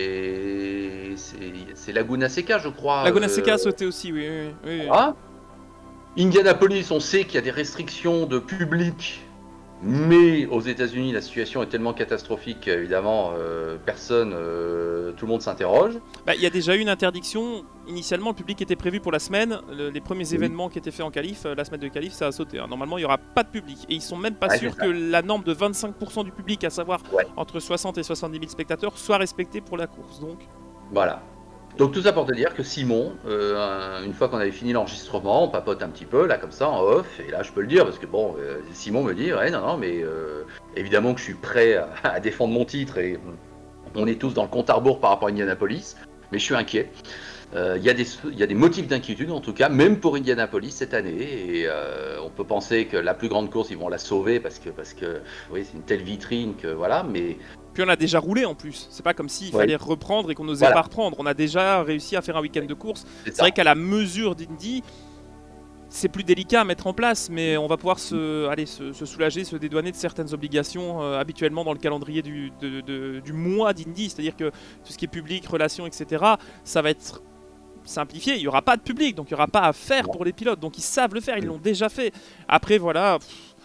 C'est Laguna Seca, je crois. Laguna Seca a sauté aussi, oui. Voilà. Indianapolis, on sait qu'il y a des restrictions de public. Mais aux États-Unis, la situation est tellement catastrophique, évidemment, tout le monde s'interroge. Il y a déjà eu une interdiction. Initialement, le public était prévu pour la semaine. Les premiers événements qui étaient faits en qualif, la semaine de qualif, ça a sauté. Normalement, il n'y aura pas de public. Et ils sont même pas sûrs que la norme de 25% du public, à savoir entre 60 et 70 000 spectateurs, soit respectée pour la course. Donc voilà. Donc tout ça pour te dire que Simon, une fois qu'on avait fini l'enregistrement, on papote un petit peu, là comme ça, en off, et là je peux le dire, parce que bon, Simon me dit, ouais, non, mais évidemment que je suis prêt à défendre mon titre, et on est tous dans le compte à rebours par rapport à Indianapolis, mais je suis inquiet. Il y a des motifs d'inquiétude, en tout cas, même pour Indianapolis cette année, et on peut penser que la plus grande course, ils vont la sauver, parce que oui, c'est une telle vitrine que voilà, mais... Puis on a déjà roulé en plus, c'est pas comme s'il fallait reprendre et qu'on n'osait pas reprendre, on a déjà réussi à faire un week-end de course. C'est vrai qu'à la mesure d'Indy, c'est plus délicat à mettre en place, mais on va pouvoir se soulager, se dédouaner de certaines obligations habituellement dans le calendrier du mois d'Indy, c'est-à-dire que tout ce qui est public, relations, etc., ça va être simplifié, il n'y aura pas de public, donc il n'y aura pas à faire pour les pilotes, donc ils savent le faire, ils l'ont déjà fait. Après voilà...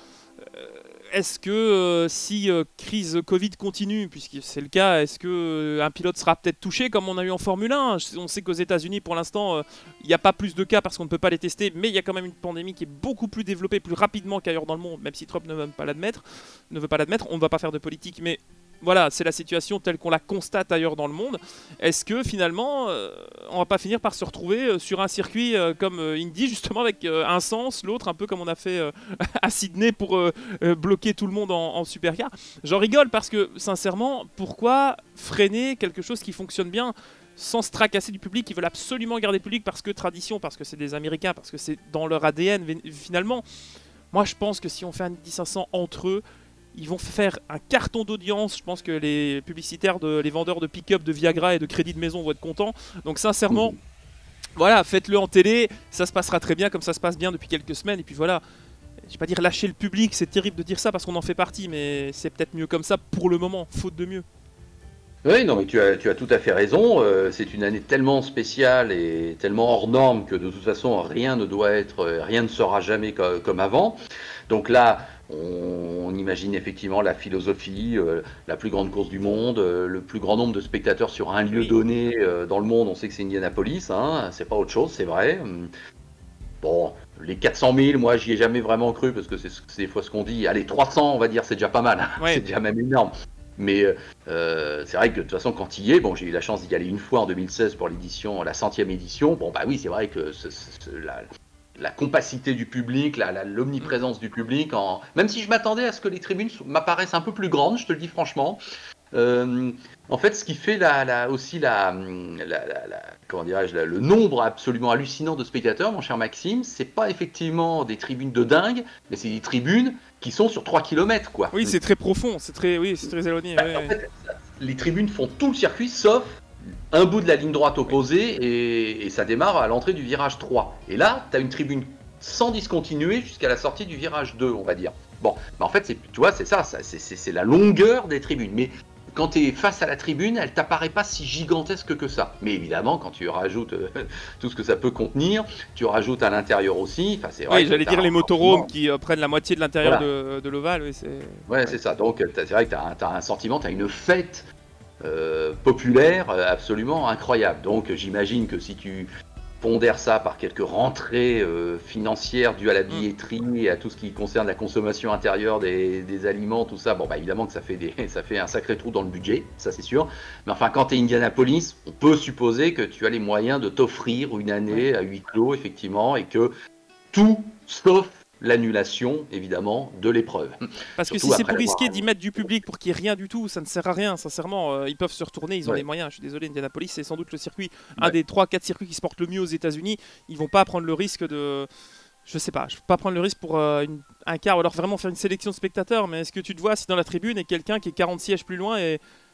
Est-ce que si crise Covid continue, puisque c'est le cas, est-ce que un pilote sera peut-être touché comme on a eu en Formule 1 ? On sait qu'aux États-Unis pour l'instant, il n'y a pas plus de cas parce qu'on ne peut pas les tester, mais il y a quand même une pandémie qui est beaucoup plus développée, plus rapidement qu'ailleurs dans le monde, même si Trump ne veut pas l'admettre. On ne va pas faire de politique, mais voilà, c'est la situation telle qu'on la constate ailleurs dans le monde. Est-ce que finalement, on va pas finir par se retrouver sur un circuit comme Indy, justement avec un sens, l'autre un peu comme on a fait à Sydney pour bloquer tout le monde en supercar. J'en rigole parce que, sincèrement, pourquoi freiner quelque chose qui fonctionne bien sans se tracasser du public? Ils veulent absolument garder le public parce que tradition, parce que c'est des Américains, parce que c'est dans leur ADN finalement. Moi, je pense que si on fait un Indy 500 entre eux, ils vont faire un carton d'audience. Je pense que les publicitaires, les vendeurs de pick-up, de Viagra et de crédit de maison vont être contents. Donc sincèrement, voilà, faites-le en télé. Ça se passera très bien comme ça se passe bien depuis quelques semaines. Et puis voilà, je vais pas dire lâcher le public, c'est terrible de dire ça parce qu'on en fait partie. Mais c'est peut-être mieux comme ça pour le moment, faute de mieux. Oui, non, mais tu as tout à fait raison. C'est une année tellement spéciale et tellement hors norme que de toute façon, rien ne sera jamais comme avant. Donc là, on imagine effectivement la philosophie, la plus grande course du monde, le plus grand nombre de spectateurs sur un lieu donné dans le monde. On sait que c'est Indianapolis, hein, c'est pas autre chose, c'est vrai. Bon, les 400 000, moi j'y ai jamais vraiment cru parce que c'est des fois ce qu'on dit. Allez, 300, on va dire, c'est déjà pas mal, hein. C'est déjà même énorme. Mais c'est vrai que de toute façon, quand il y est, bon, j'ai eu la chance d'y aller une fois en 2016 pour la 100e édition. Bon, bah oui, c'est vrai que la compacité du public, l'omniprésence du public, même si je m'attendais à ce que les tribunes m'apparaissent un peu plus grandes, je te le dis franchement. En fait, ce qui fait aussi comment dirais-je, le nombre absolument hallucinant de spectateurs, mon cher Maxime, c'est pas effectivement des tribunes de dingue, mais c'est des tribunes qui sont sur 3 km, quoi. Oui, c'est très profond, c'est très éloigné. En fait, les tribunes font tout le circuit, sauf un bout de la ligne droite opposée, et ça démarre à l'entrée du virage 3. Et là, tu as une tribune sans discontinuer jusqu'à la sortie du virage 2, on va dire. Bon, mais en fait, tu vois, c'est ça, c'est la longueur des tribunes. Mais quand tu es face à la tribune, elle t'apparaît pas si gigantesque que ça. Mais évidemment, quand tu rajoutes tout ce que ça peut contenir, tu rajoutes à l'intérieur aussi. C'est vrai. Oui, j'allais dire les motorhomes qui prennent la moitié de l'intérieur de l'ovale. Oui, c'est ça. Donc, c'est vrai que tu as un sentiment, tu as une fête populaire absolument incroyable. Donc, j'imagine que si tu pondère ça par quelques rentrées financières dues à la billetterie et à tout ce qui concerne la consommation intérieure des aliments, tout ça, bon bah évidemment que ça fait un sacré trou dans le budget, ça c'est sûr. Mais enfin, quand tu es Indianapolis, on peut supposer que tu as les moyens de t'offrir une année à huis clos, effectivement, et que tout sauf l'annulation, évidemment, de l'épreuve. Parce que si c'est pour risquer d'y mettre du public pour qu'il n'y ait rien du tout, ça ne sert à rien, sincèrement. Ils peuvent se retourner, ils ont les moyens. Je suis désolé, Indianapolis, c'est sans doute le circuit, un des 3-4 circuits qui se portent le mieux aux États-Unis. Ils vont pas prendre le risque de... Je sais pas, je peux pas prendre le risque pour un quart, ou alors vraiment faire une sélection de spectateurs, mais est-ce que tu te vois si dans la tribune est quelqu'un qui est 40 sièges plus loin et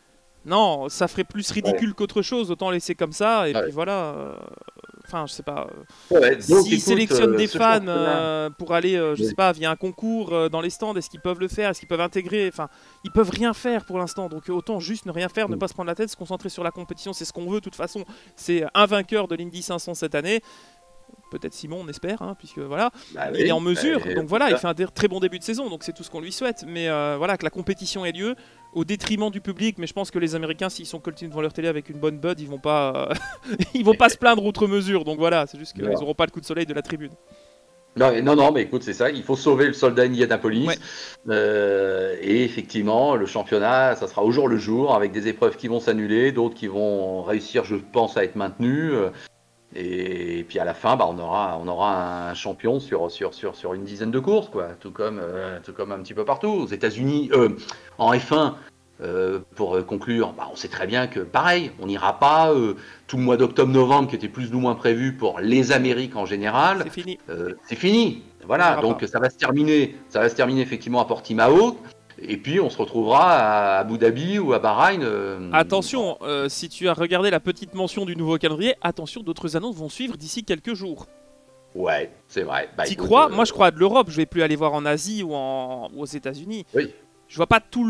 Non, ça ferait plus ridicule qu'autre chose, autant laisser comme ça, et puis voilà. Enfin, je sais pas. S'ils sélectionnent des fans pour aller, je sais pas, via un concours dans les stands, est-ce qu'ils peuvent le faire? Est-ce qu'ils peuvent intégrer? Enfin, ils peuvent rien faire pour l'instant, donc autant juste ne rien faire, ne pas se prendre la tête, se concentrer sur la compétition, c'est ce qu'on veut. De toute façon, c'est un vainqueur de l'Indy 500 cette année. Peut-être Simon, on espère, hein, puisque voilà, il est en mesure. Donc voilà, il fait un très bon début de saison, donc c'est tout ce qu'on lui souhaite. Mais voilà, que la compétition ait lieu au détriment du public. Mais je pense que les Américains, s'ils sont coltinés devant leur télé avec une bonne bud, ils vont pas, ils vont pas se plaindre outre mesure. Donc voilà, c'est juste qu'ils n'auront pas le coup de soleil de la tribune. Non, mais écoute, c'est ça, il faut sauver le soldat Indianapolis. Et effectivement, le championnat, ça sera au jour le jour, avec des épreuves qui vont s'annuler, d'autres qui vont réussir, je pense, à être maintenues. Et puis à la fin, on aura un champion sur une dizaine de courses, quoi. Tout comme un petit peu partout. Aux États-Unis, en F1, pour conclure, on sait très bien que pareil, on n'ira pas tout le mois d'octobre-novembre qui était plus ou moins prévu pour les Amériques en général. C'est fini. C'est fini. Voilà, donc ça va se terminer effectivement à Portimao. Et puis on se retrouvera à Abu Dhabi ou à Bahreïn. Attention, si tu as regardé la petite mention du nouveau calendrier, attention, d'autres annonces vont suivre d'ici quelques jours. Ouais, c'est vrai. T'y crois? Moi je crois à de l'Europe, je vais plus aller voir en Asie ou aux États-Unis. Oui. Je vois pas tout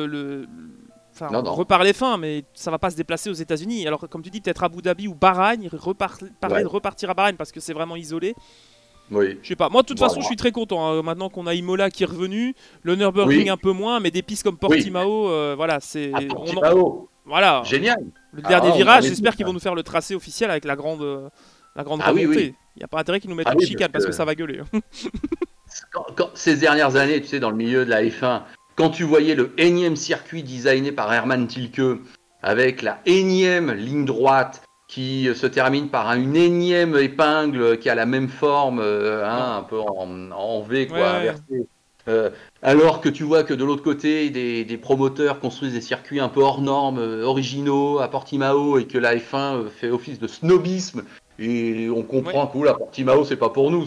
repart les fins, mais ça va pas se déplacer aux États-Unis. Alors comme tu dis, peut-être Abu Dhabi ou Bahreïn, parler de repartir à Bahreïn parce que c'est vraiment isolé. Oui. Je sais pas. Moi, de toute façon, je suis très content. Hein. Maintenant qu'on a Imola qui est revenu, le Nürburgring un peu moins, mais des pistes comme Portimao, voilà, c'est. Voilà. Génial. Le dernier virage, j'espère qu'ils vont nous faire le tracé officiel avec la grande remontée. Il n'y a pas intérêt qu'ils nous mettent une chicane parce que ça va gueuler. Ces dernières années, tu sais, dans le milieu de la F1, quand tu voyais le énième circuit designé par Hermann Tilke avec la énième ligne droite qui se termine par une énième épingle qui a la même forme, un peu en V, quoi, inversé. Alors que tu vois que de l'autre côté, des promoteurs construisent des circuits un peu hors normes, originaux à Portimao, et que la F1 fait office de snobisme, et on comprend que la Portimao, c'est pas pour nous.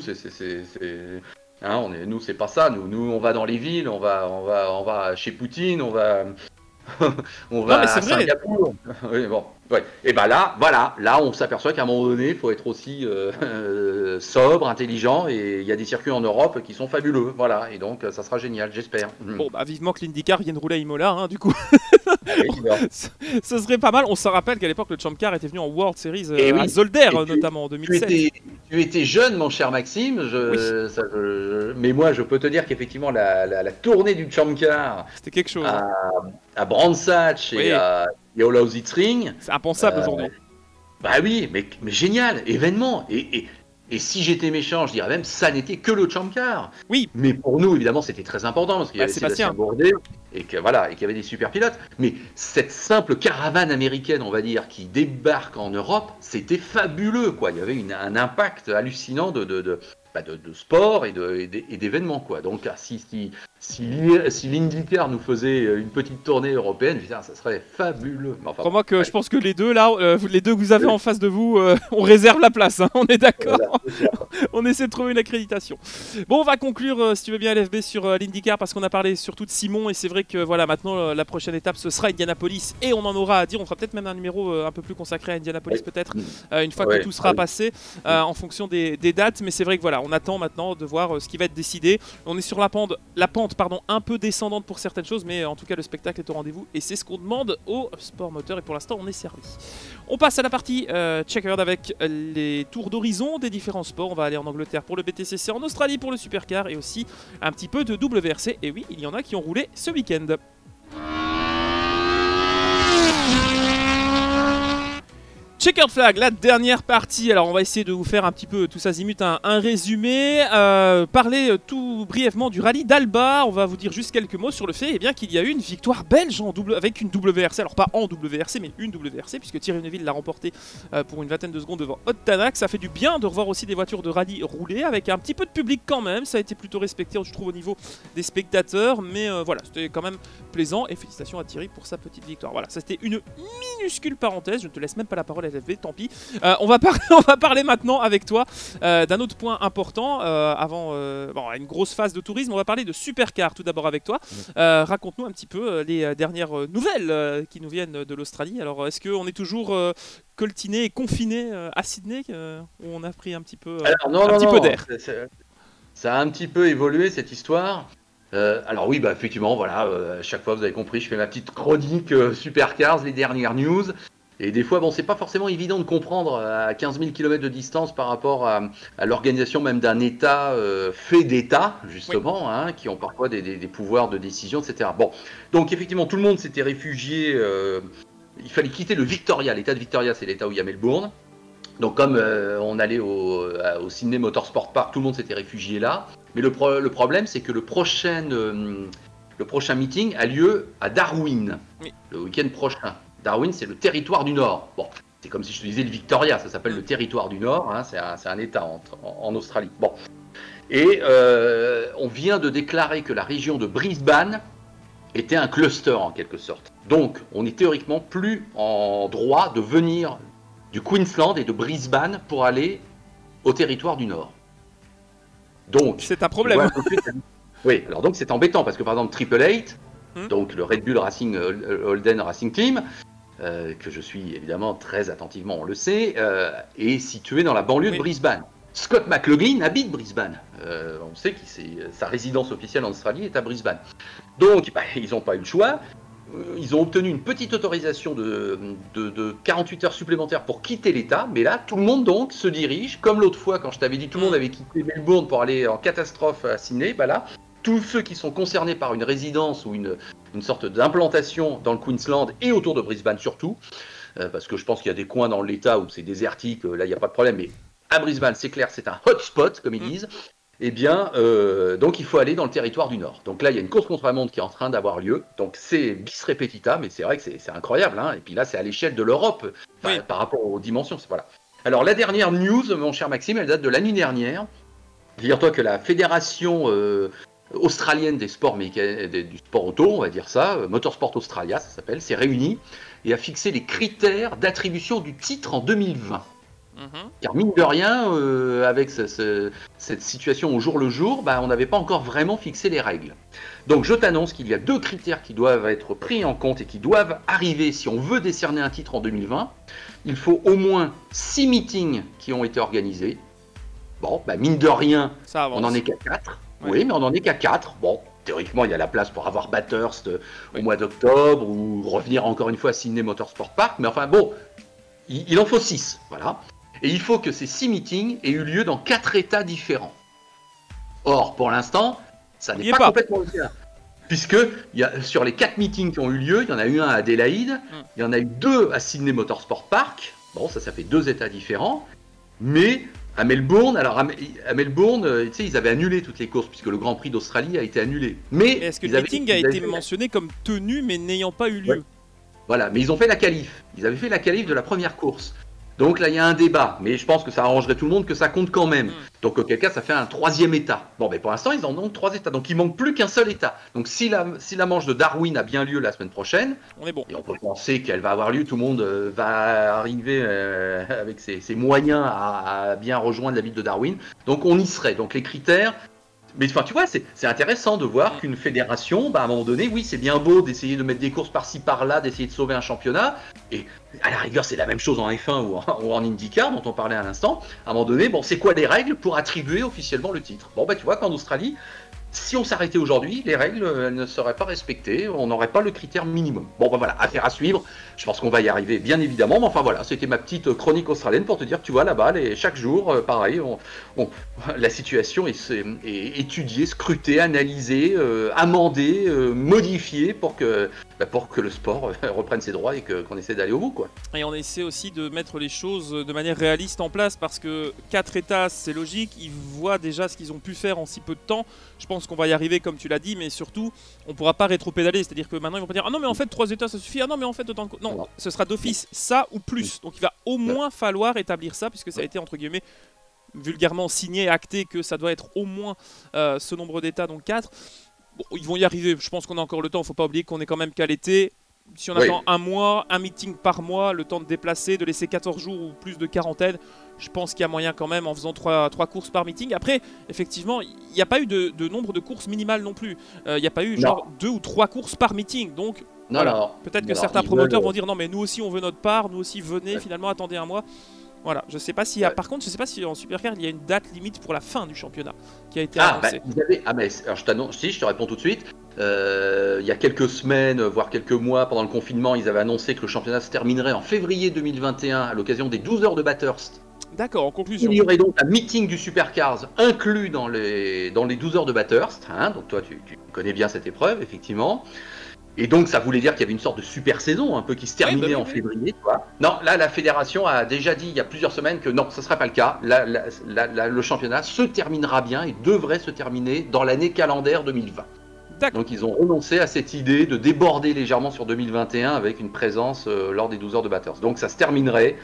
Nous, c'est pas ça. Nous, on va dans les villes, on va chez Poutine, on va à Singapour. Oui, bon. Ouais. Et là, on s'aperçoit qu'à un moment donné, il faut être aussi sobre, intelligent, et il y a des circuits en Europe qui sont fabuleux, voilà. Et donc, ça sera génial, j'espère. Bon, vivement que l'IndyCar vienne rouler à Imola, hein, du coup. Ce serait pas mal. On se rappelle qu'à l'époque, le Champ Car était venu en World Series à Zolder, notamment en 2007. Tu étais jeune, mon cher Maxime, mais moi, je peux te dire qu'effectivement, la tournée du Champ Car, c'était quelque chose. À Brands Hatch et à Lausitz-Ring. C'est impensable aujourd'hui. Oui, mais génial, événement. Et si j'étais méchant, je dirais même ça n'était que le Champ Car. Oui. Mais pour nous, évidemment, c'était très important parce qu'il y avait Sébastien Bourdais et qu'il y avait des super pilotes. Mais cette simple caravane américaine, on va dire, qui débarque en Europe, c'était fabuleux, quoi. Il y avait un impact hallucinant de sport et d'événements, quoi. Donc si l'IndyCar nous faisait une petite tournée européenne, putain, ça serait fabuleux. Crois-moi que je pense que les deux là, les deux que vous avez en face de vous, on réserve la place, hein, on est d'accord. Voilà, on essaie de trouver une accréditation. Bon, on va conclure, si tu veux bien, LFB, sur l'IndyCar, parce qu'on a parlé surtout de Simon, et c'est vrai que voilà, maintenant la prochaine étape ce sera Indianapolis, et on en aura à dire. On fera peut-être même un numéro un peu plus consacré à Indianapolis, peut-être, une fois que tout sera passé, en fonction des dates. Mais c'est vrai que voilà, on attend maintenant de voir ce qui va être décidé. On est sur la pente un peu descendante pour certaines choses, mais en tout cas le spectacle est au rendez-vous, et c'est ce qu'on demande aux sport moteurs, et pour l'instant on est servi. On passe à la partie checkered avec les tours d'horizon des différents sports. On va aller en Angleterre pour le BTCC, en Australie pour le Supercar, et aussi un petit peu de WRC, et oui, il y en a qui ont roulé ce week-end. Checkered Flag, la dernière partie. Alors on va essayer de vous faire un petit peu tous azimuts un résumé, parler tout brièvement du rallye d'Alba. On va vous dire juste quelques mots sur le fait qu'il y a eu une victoire belge avec une WRC, alors pas en WRC mais une WRC, puisque Thierry Neuville l'a remporté pour une vingtaine de secondes devant Ott Tanak. Ça fait du bien de revoir aussi des voitures de rallye rouler avec un petit peu de public quand même. Ça a été plutôt respecté, je trouve, au niveau des spectateurs, mais voilà, c'était quand même plaisant, et félicitations à Thierry pour sa petite victoire. Voilà, ça c'était une minuscule parenthèse. Je ne te laisse même pas la parole, LFB, tant pis. On va parler maintenant avec toi d'un autre point important. Avant une grosse phase de tourisme, on va parler de Supercar tout d'abord avec toi. Raconte-nous un petit peu les dernières nouvelles qui nous viennent de l'Australie. Alors, est-ce qu'on est toujours coltiné et confiné à Sydney où on a pris un petit peu, peu d'air? Ça a un petit peu évolué cette histoire. Alors oui, effectivement, voilà, à chaque fois, vous avez compris, je fais ma petite chronique Supercars, les dernières news. Et des fois, c'est pas forcément évident de comprendre à 15 000 km de distance par rapport à l'organisation même d'un État fait d'État, justement, oui. Qui ont parfois des pouvoirs de décision, etc. Bon, donc effectivement, tout le monde s'était réfugié. Il fallait quitter le Victoria. L'État de Victoria, c'est l'État où il y a Melbourne. Donc comme on allait au Sydney Motorsport Park, tout le monde s'était réfugié là. Mais le problème, c'est que le prochain meeting a lieu à Darwin, oui. Le week-end prochain. Darwin, c'est le territoire du Nord. Bon, c'est comme si je te disais le Victoria, ça s'appelle le territoire du Nord, c'est un État en Australie. Bon. Et on vient de déclarer que la région de Brisbane était un cluster en quelque sorte. Donc, on n'est théoriquement plus en droit de venir du Queensland et de Brisbane pour aller au territoire du Nord. Donc, c'est un problème. Oui, alors donc c'est embêtant parce que par exemple Triple Eight, donc le Red Bull Racing Holden Racing Team, que je suis évidemment très attentivement, on le sait, est situé dans la banlieue de Brisbane. Scott McLaughlin habite Brisbane. On sait que sa résidence officielle en Australie est à Brisbane. Donc, ils n'ont pas eu le choix. Ils ont obtenu une petite autorisation de 48 heures supplémentaires pour quitter l'État, mais là, tout le monde donc se dirige, comme l'autre fois quand je t'avais dit tout le monde avait quitté Melbourne pour aller en catastrophe à Sydney, là, tous ceux qui sont concernés par une résidence ou une sorte d'implantation dans le Queensland et autour de Brisbane surtout, parce que je pense qu'il y a des coins dans l'État où c'est désertique, là il n'y a pas de problème, mais à Brisbane, c'est clair, c'est un hotspot, comme ils disent. Eh bien, donc il faut aller dans le territoire du Nord. Donc là, il y a une course contre la montre qui est en train d'avoir lieu. Donc c'est bis repetita, mais c'est vrai que c'est incroyable. Et puis là, c'est à l'échelle de l'Europe, par rapport aux dimensions. Voilà. Alors la dernière news, mon cher Maxime, elle date de l'année dernière. Dis-toi que la fédération australienne des sports du sport auto, on va dire ça, Motorsport Australia, ça s'appelle, s'est réunie et a fixé les critères d'attribution du titre en 2020. Car mine de rien, avec cette situation au jour le jour, on n'avait pas encore vraiment fixé les règles. Donc je t'annonce qu'il y a 2 critères qui doivent être pris en compte et qui doivent arriver si on veut décerner un titre en 2020. Il faut au moins 6 meetings qui ont été organisés. Bon, mine de rien, on n'en est qu'à 4. Ouais. Oui, mais on n'en est qu'à 4. Bon, théoriquement, il y a la place pour avoir Bathurst au mois d'octobre ou revenir encore une fois à Sydney Motorsport Park. Mais enfin bon, il en faut 6. Voilà. Et il faut que ces 6 meetings aient eu lieu dans 4 États différents. Or, pour l'instant, ça n'est pas complètement le cas. Puisque sur les 4 meetings qui ont eu lieu, il y en a eu un à Adélaïde, il y en a eu 2 à Sydney Motorsport Park. Bon, ça fait 2 États différents. Mais à Melbourne, à Melbourne, ils avaient annulé toutes les courses puisque le Grand Prix d'Australie a été annulé. Mais est-ce que le meeting a été mentionné comme tenu mais n'ayant pas eu lieu? Ouais. Voilà, mais ils ont fait la qualif. Ils avaient fait la qualif de la première course. Donc là, il y a un débat, mais je pense que ça arrangerait tout le monde que ça compte quand même. Donc auquel cas, ça fait un 3e État. Bon, mais pour l'instant, ils en ont 3 États, donc il manque plus qu'un seul État. Donc si la manche de Darwin a bien lieu la semaine prochaine, on est bon. Et on peut penser qu'elle va avoir lieu, tout le monde va arriver avec ses moyens à bien rejoindre la ville de Darwin. Donc on y serait. Donc les critères... Mais enfin, tu vois, c'est intéressant de voir qu'une fédération, à un moment donné, oui, c'est bien beau d'essayer de mettre des courses par-ci par-là, d'essayer de sauver un championnat. Et à la rigueur, c'est la même chose en F1 ou en IndyCar, dont on parlait à l'instant. À un moment donné, c'est quoi les règles pour attribuer officiellement le titre? Bon, tu vois qu'en Australie, si on s'arrêtait aujourd'hui, les règles elles ne seraient pas respectées, on n'aurait pas le critère minimum. Bon, voilà, affaire à suivre. Je pense qu'on va y arriver, bien évidemment. Mais enfin, voilà, c'était ma petite chronique australienne pour te dire que tu vois, là-bas, chaque jour, pareil, la situation est étudiée, scrutée, analysée, amendée, modifiée pour que le sport reprenne ses droits et qu'on essaie d'aller au bout, quoi. Et on essaie aussi de mettre les choses de manière réaliste en place parce que 4 États, c'est logique, ils voient déjà ce qu'ils ont pu faire en si peu de temps. Je pense qu'on va y arriver comme tu l'as dit, mais surtout, on ne pourra pas rétro-pédaler. C'est-à-dire que maintenant, ils vont pas dire « Ah non, mais en fait, 3 États, ça suffit. Ah non, mais en fait, autant que... » Non, ce sera d'office ça ou plus. Donc il va au moins falloir établir ça puisque ça a été, entre guillemets, vulgairement signé, acté que ça doit être au moins ce nombre d'États, donc 4. Bon, ils vont y arriver, je pense qu'on a encore le temps, il ne faut pas oublier qu'on est quand même qu'à l'été. si on attend un mois, un meeting par mois, le temps de déplacer, de laisser 14 jours ou plus de quarantaine, je pense qu'il y a moyen quand même en faisant 3 courses par meeting. Après, effectivement, il n'y a pas eu de nombre de courses minimales non plus. Il n'y a pas eu genre 2 ou 3 courses par meeting. Donc, peut-être que certains promoteurs vont dire non, mais nous aussi on veut notre part, nous aussi venez, finalement attendez un mois. Voilà, je sais pas si par contre, je sais pas si en Supercar il y a une date limite pour la fin du championnat qui a été annoncée. Alors je te réponds tout de suite. Il y a quelques semaines, voire quelques mois, pendant le confinement, ils avaient annoncé que le championnat se terminerait en février 2021 à l'occasion des 12 heures de Bathurst. D'accord, en conclusion. Il y aurait donc un meeting du Supercars inclus dans les 12 heures de Bathurst. Donc toi, tu connais bien cette épreuve, effectivement. Et donc, ça voulait dire qu'il y avait une sorte de super saison, un peu qui se terminait en février. Non, là, la fédération a déjà dit il y a plusieurs semaines que non, ce ne sera pas le cas. Le championnat se terminera bien et devrait se terminer dans l'année calendaire 2020. Donc, ils ont renoncé à cette idée de déborder légèrement sur 2021 avec une présence lors des 12 heures de Bathurst. Donc, ça se terminerait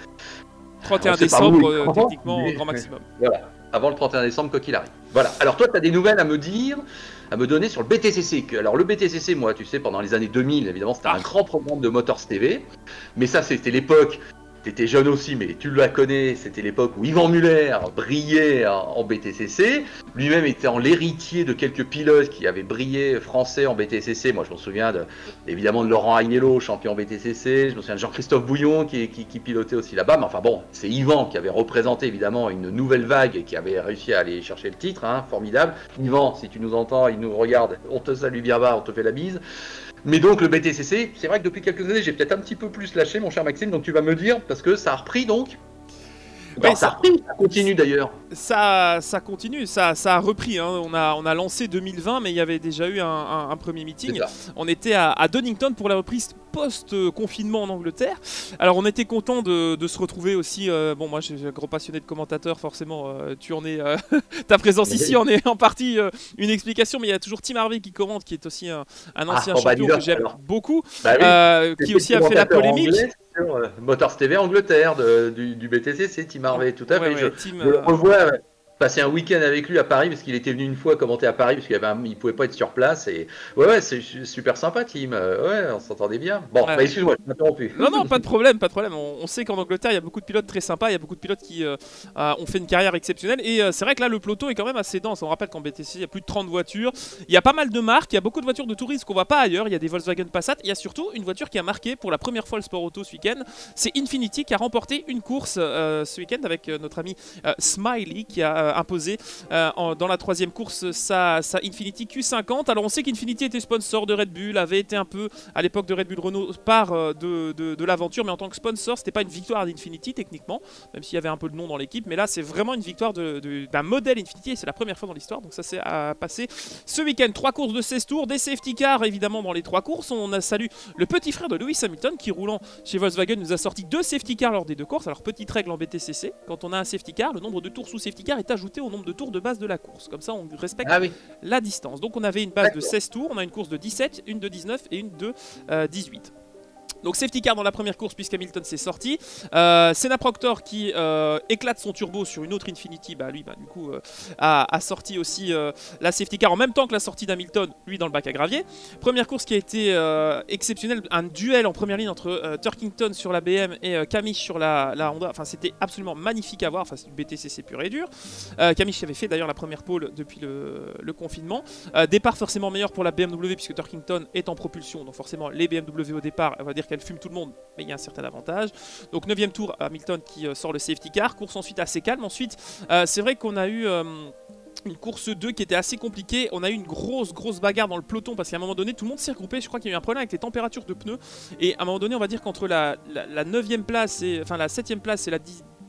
31 décembre, techniquement, au grand maximum. Voilà, avant le 31 décembre, quoi qu'il arrive. Voilà. Alors, toi, tu as des nouvelles à me donner sur le BTCC. Alors le BTCC, moi, tu sais, pendant les années 2000, évidemment, c'était un grand programme de Motors TV. Mais ça, c'était l'époque, tu étais jeune aussi, mais tu la connais, c'était l'époque où Yvan Muller brillait en BTCC. Lui-même était l'héritier de quelques pilotes qui avaient brillé français en BTCC. Moi, je me souviens évidemment de Laurent Agnello, champion BTCC. Je me souviens de Jean-Christophe Bouillon qui pilotait aussi là-bas. Mais enfin bon, c'est Yvan qui avait représenté évidemment une nouvelle vague et qui avait réussi à aller chercher le titre. Formidable. Yvan, si tu nous entends, il nous regarde, on te salue bien bas, on te fait la bise. Mais donc le BTCC, c'est vrai que depuis quelques années, j'ai peut-être un petit peu plus lâché, mon cher Maxime, donc tu vas me dire, parce que ça a repris donc. Ça continue d'ailleurs. Ça continue, ça a repris. On a lancé 2020, mais il y avait déjà eu un premier meeting. On était à Donington pour la reprise post-confinement en Angleterre. Alors on était content de se retrouver aussi. Bon, moi je suis un gros passionné de commentateur, forcément. Tu en es. Ta présence ici en est en partie une explication, mais il y a toujours Tim Harvey qui commente, qui est aussi un ancien champion que j'aime beaucoup, qui aussi a fait la polémique. Sur Motors TV Angleterre du BTCC, Tim Harvey, tout à fait. Je le revois passer un week-end avec lui à Paris parce qu'il était venu une fois commenter à Paris parce qu'il ne pouvait pas être sur place. Et c'est super sympa, Tim. On s'entendait bien. Bon, excuse-moi, je m'ai interrompu. Non, pas de problème. On sait qu'en Angleterre, il y a beaucoup de pilotes très sympas. Il y a beaucoup de pilotes qui ont fait une carrière exceptionnelle. Et c'est vrai que là, le peloton est quand même assez dense. On rappelle qu'en BTCC, il y a plus de 30 voitures. Il y a pas mal de marques. Il y a beaucoup de voitures de tourisme qu'on ne voit pas ailleurs. Il y a des Volkswagen Passat. Il y a surtout une voiture qui a marqué pour la première fois le sport auto ce week-end. C'est Infiniti qui a remporté une course ce week-end avec notre ami Smiley qui a imposé dans la troisième course sa Infiniti Q50. Alors on sait qu'Infiniti était sponsor de Red Bull, avait été un peu à l'époque de Red Bull Renault part de l'aventure, mais en tant que sponsor c'était pas une victoire d'Infiniti techniquement, même s'il y avait un peu de nom dans l'équipe, mais là c'est vraiment une victoire d'un modèle Infiniti et c'est la première fois dans l'histoire, donc ça s'est passé ce week-end. 3 courses de 16 tours, des safety cars évidemment dans les 3 courses. On a salué le petit frère de Lewis Hamilton qui, roulant chez Volkswagen, nous a sorti 2 safety cars lors des 2 courses. Alors petite règle en BTCC, quand on a un safety car, le nombre de tours sous safety car est ajouté au nombre de tours de base de la course. Comme ça, on respecte la distance. Donc, on avait une base de 16 tours. On a une course de 17, une de 19 et une de 18. Donc safety car dans la première course puisqu'Hamilton s'est sorti. Senna Proctor qui éclate son turbo sur une autre Infiniti, lui du coup a sorti aussi la safety car en même temps que la sortie d'Hamilton, lui dans le bac à gravier. Première course qui a été exceptionnelle, un duel en première ligne entre Turkington sur la BM et Camich sur la Honda. Enfin c'était absolument magnifique à voir, enfin c'est du BTCC pur et dur. Camich avait fait d'ailleurs la première pole depuis le confinement. Départ forcément meilleur pour la BMW puisque Turkington est en propulsion, donc forcément les BMW au départ, on va dire qu'elle fume tout le monde, mais il y a un certain avantage. Donc 9ème tour, Hamilton qui sort le safety car, course ensuite assez calme. Ensuite, c'est vrai qu'on a eu une course 2 qui était assez compliquée. On a eu une grosse bagarre dans le peloton parce qu'à un moment donné, tout le monde s'est regroupé. Je crois qu'il y a eu un problème avec les températures de pneus. Et à un moment donné, on va dire qu'entre la 9ème place et enfin la 7ème place et la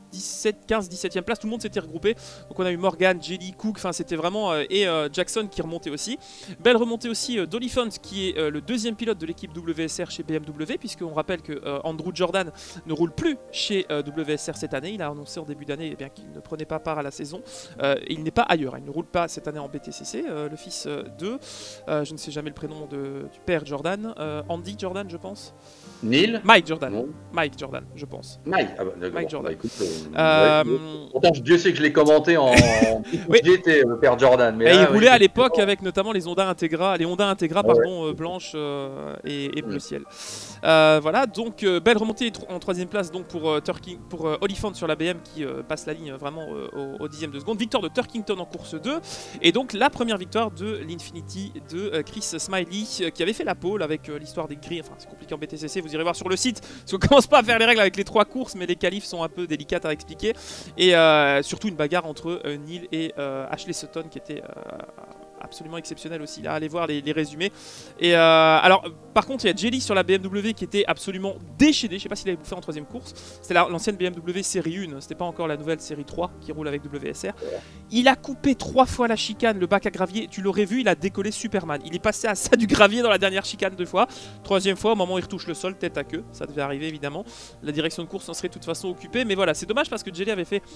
17e place, tout le monde s'était regroupé. Donc on a eu Morgan, Jelly, Cook, enfin c'était vraiment et Jackson qui remontait aussi. Belle remontée aussi d'Oliphant qui est le 2e pilote de l'équipe WSR chez BMW, puisqu'on rappelle que Andrew Jordan ne roule plus chez WSR cette année. Il a annoncé en début d'année qu'il ne prenait pas part à la saison. Il n'est pas ailleurs, il ne roule pas cette année en BTCC. Le fils de, je ne sais jamais le prénom du père Jordan, Andy Jordan je pense. Neil Mike Jordan. Non. Mike Jordan, je pense. Mike, Mike Jordan. Écoute, Pourtant, Dieu sait que je l'ai commenté en j'étais Père Jordan. Mais là, il roulait à l'époque avec notamment les Honda Integra, blanches et bleu ciel. Voilà, donc belle remontée en 3ème place donc pour Oliphant sur la BM qui passe la ligne vraiment au 10e de seconde. Victoire de Turkington en course 2. Et donc la première victoire de l'Infinity de Chris Smiley qui avait fait la pole avec l'histoire des grilles. Enfin, c'est compliqué en BTCC, vous irez voir sur le site. Parce qu'on commence pas à faire les règles avec les 3 courses, mais les qualifs sont un peu délicates à expliquer. Et surtout une bagarre entre Neil et Ashley Sutton qui était absolument exceptionnel aussi. Là, allez voir les résumés. Et alors, par contre, il y a Jelly sur la BMW qui était absolument déchaîné. Je sais pas s'il avait bouffé en 3ème course. C'était l'ancienne BMW série 1. C'était pas encore la nouvelle série 3 qui roule avec WSR. Il a coupé 3 fois la chicane, le bac à gravier. Tu l'aurais vu, il a décollé Superman. Il est passé à ça du gravier dans la dernière chicane 2 fois. 3ème fois, au moment où il retouche le sol, tête à queue. Ça devait arriver évidemment. La direction de course en serait de toute façon occupée. Mais voilà, c'est dommage parce que Jelly avait fait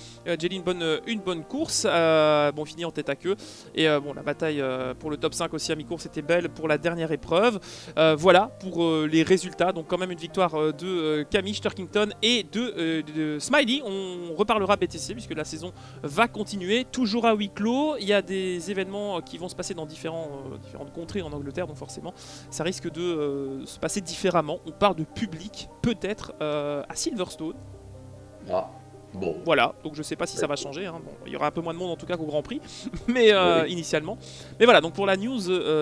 une bonne course. Bon, fini en tête à queue. Et bon, la bataille pour le top 5 aussi à mi-course était belle pour la dernière épreuve. Voilà pour les résultats. Donc quand même une victoire de Camille Turkington et de Smiley. On reparlera BTC puisque la saison va continuer. Toujours à huis clos. Il y a des événements qui vont se passer dans différentes contrées en Angleterre. Donc forcément ça risque de se passer différemment. On parle de public peut-être à Silverstone. Ah. Bon. Voilà, donc je sais pas si ça va changer, hein. Bon, il y aura un peu moins de monde en tout cas qu'au Grand Prix, mais initialement. Mais voilà, donc pour la news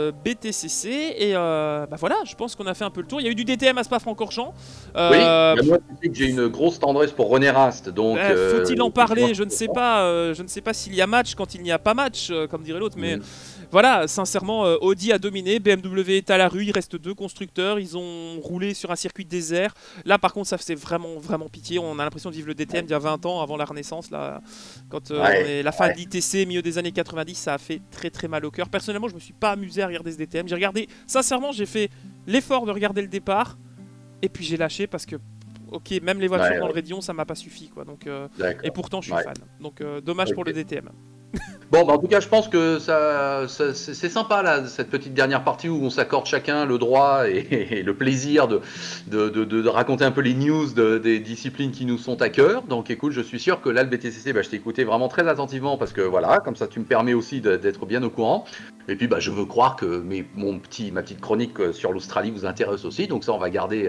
BTCC, et voilà, je pense qu'on a fait un peu le tour. Il y a eu du DTM à Spa-Francorchamps. Oui, moi je sais que j'ai une grosse tendresse pour René Rast, donc... faut-il en parler? Je ne sais pas s'il y a match quand il n'y a pas match, comme dirait l'autre, mais... Voilà, sincèrement, Audi a dominé, BMW est à la rue, il reste 2 constructeurs, ils ont roulé sur un circuit désert. Là par contre ça fait vraiment pitié, on a l'impression de vivre le DTM d'il y a 20 ans avant la Renaissance, là, quand la fin de l'ITC, milieu des années 90, ça a fait très mal au cœur. Personnellement je me suis pas amusé à regarder ce DTM, j'ai regardé, sincèrement j'ai fait l'effort de regarder le départ, et puis j'ai lâché parce que ok, même les voitures dans le rayon ça m'a pas suffi quoi, donc, et pourtant je suis fan, donc dommage pour le DTM. Bon, bah en tout cas, je pense que c'est sympa là, cette petite dernière partie où on s'accorde chacun le droit et le plaisir de raconter un peu les news des disciplines qui nous sont à cœur. Donc écoute, je suis sûr que là, le BTCC, je t'ai écouté vraiment très attentivement parce que voilà, comme ça tu me permets aussi d'être bien au courant. Et puis je veux croire que ma petite chronique sur l'Australie vous intéresse aussi. Donc ça, on va garder,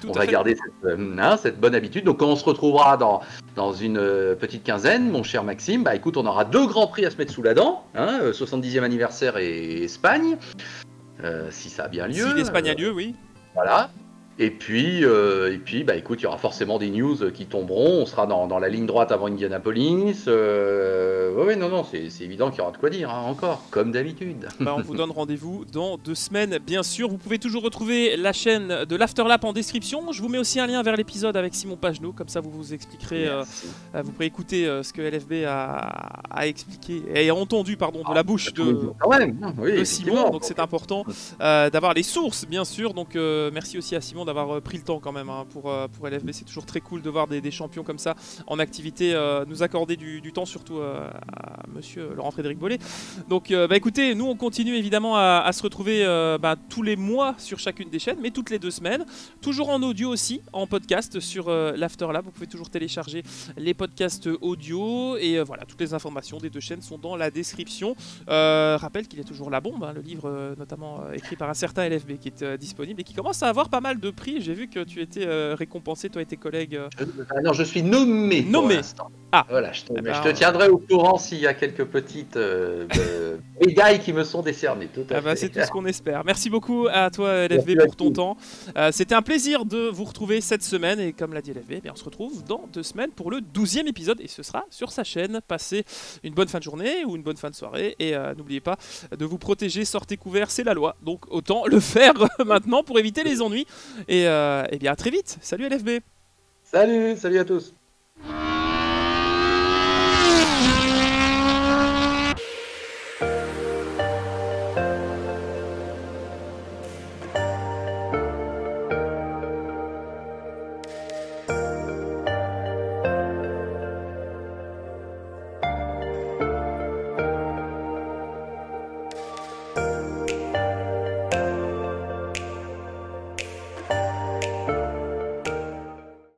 cette bonne habitude. Donc quand on se retrouvera dans une petite quinzaine, mon cher Maxime, écoute, on aura 2 grands prix à se mettre sous la dent, 70e anniversaire et Espagne, si ça a bien lieu. Si l'Espagne a lieu, oui. Voilà. Et puis, écoute, il y aura forcément des news qui tomberont. On sera dans la ligne droite avant Indianapolis. Oui, non, c'est évident qu'il y aura de quoi dire, encore, comme d'habitude. On vous donne rendez-vous dans 2 semaines, bien sûr. Vous pouvez toujours retrouver la chaîne de l'Afterlap en description. Je vous mets aussi un lien vers l'épisode avec Simon Pagenaud. Comme ça, vous expliquerez. Vous pourrez écouter ce que LFB a expliqué et a entendu, de la bouche de Simon. Donc c'est important d'avoir les sources, bien sûr. Donc merci aussi à Simon d'avoir pris le temps quand même pour LFB. C'est toujours très cool de voir des champions comme ça en activité nous accorder du temps, surtout à monsieur Laurent-Frédéric Bollet. Donc écoutez, nous on continue évidemment à se retrouver tous les mois sur chacune des chaînes, mais toutes les 2 semaines, toujours en audio aussi, en podcast sur l'Afterlab. Vous pouvez toujours télécharger les podcasts audio et voilà, toutes les informations des 2 chaînes sont dans la description. Rappelle qu'il est toujours la bombe, le livre notamment écrit par un certain LFB qui est disponible et qui commence à avoir pas mal de prix. J'ai vu que tu étais récompensé, toi et tes collègues. Non, je suis nommé. Ah, voilà, je te tiendrai au courant s'il y a quelques petites médailles qui me sont décernées. Tout à fait. C'est tout ce qu'on espère. Merci beaucoup à toi LFB pour ton temps. C'était un plaisir de vous retrouver cette semaine et comme l'a dit LFB, on se retrouve dans 2 semaines pour le 12e épisode et ce sera sur sa chaîne. Passez une bonne fin de journée ou une bonne fin de soirée et n'oubliez pas de vous protéger, sortez couverts, c'est la loi. Donc autant le faire maintenant pour éviter les ennuis et bien à très vite. Salut LFB. Salut à tous.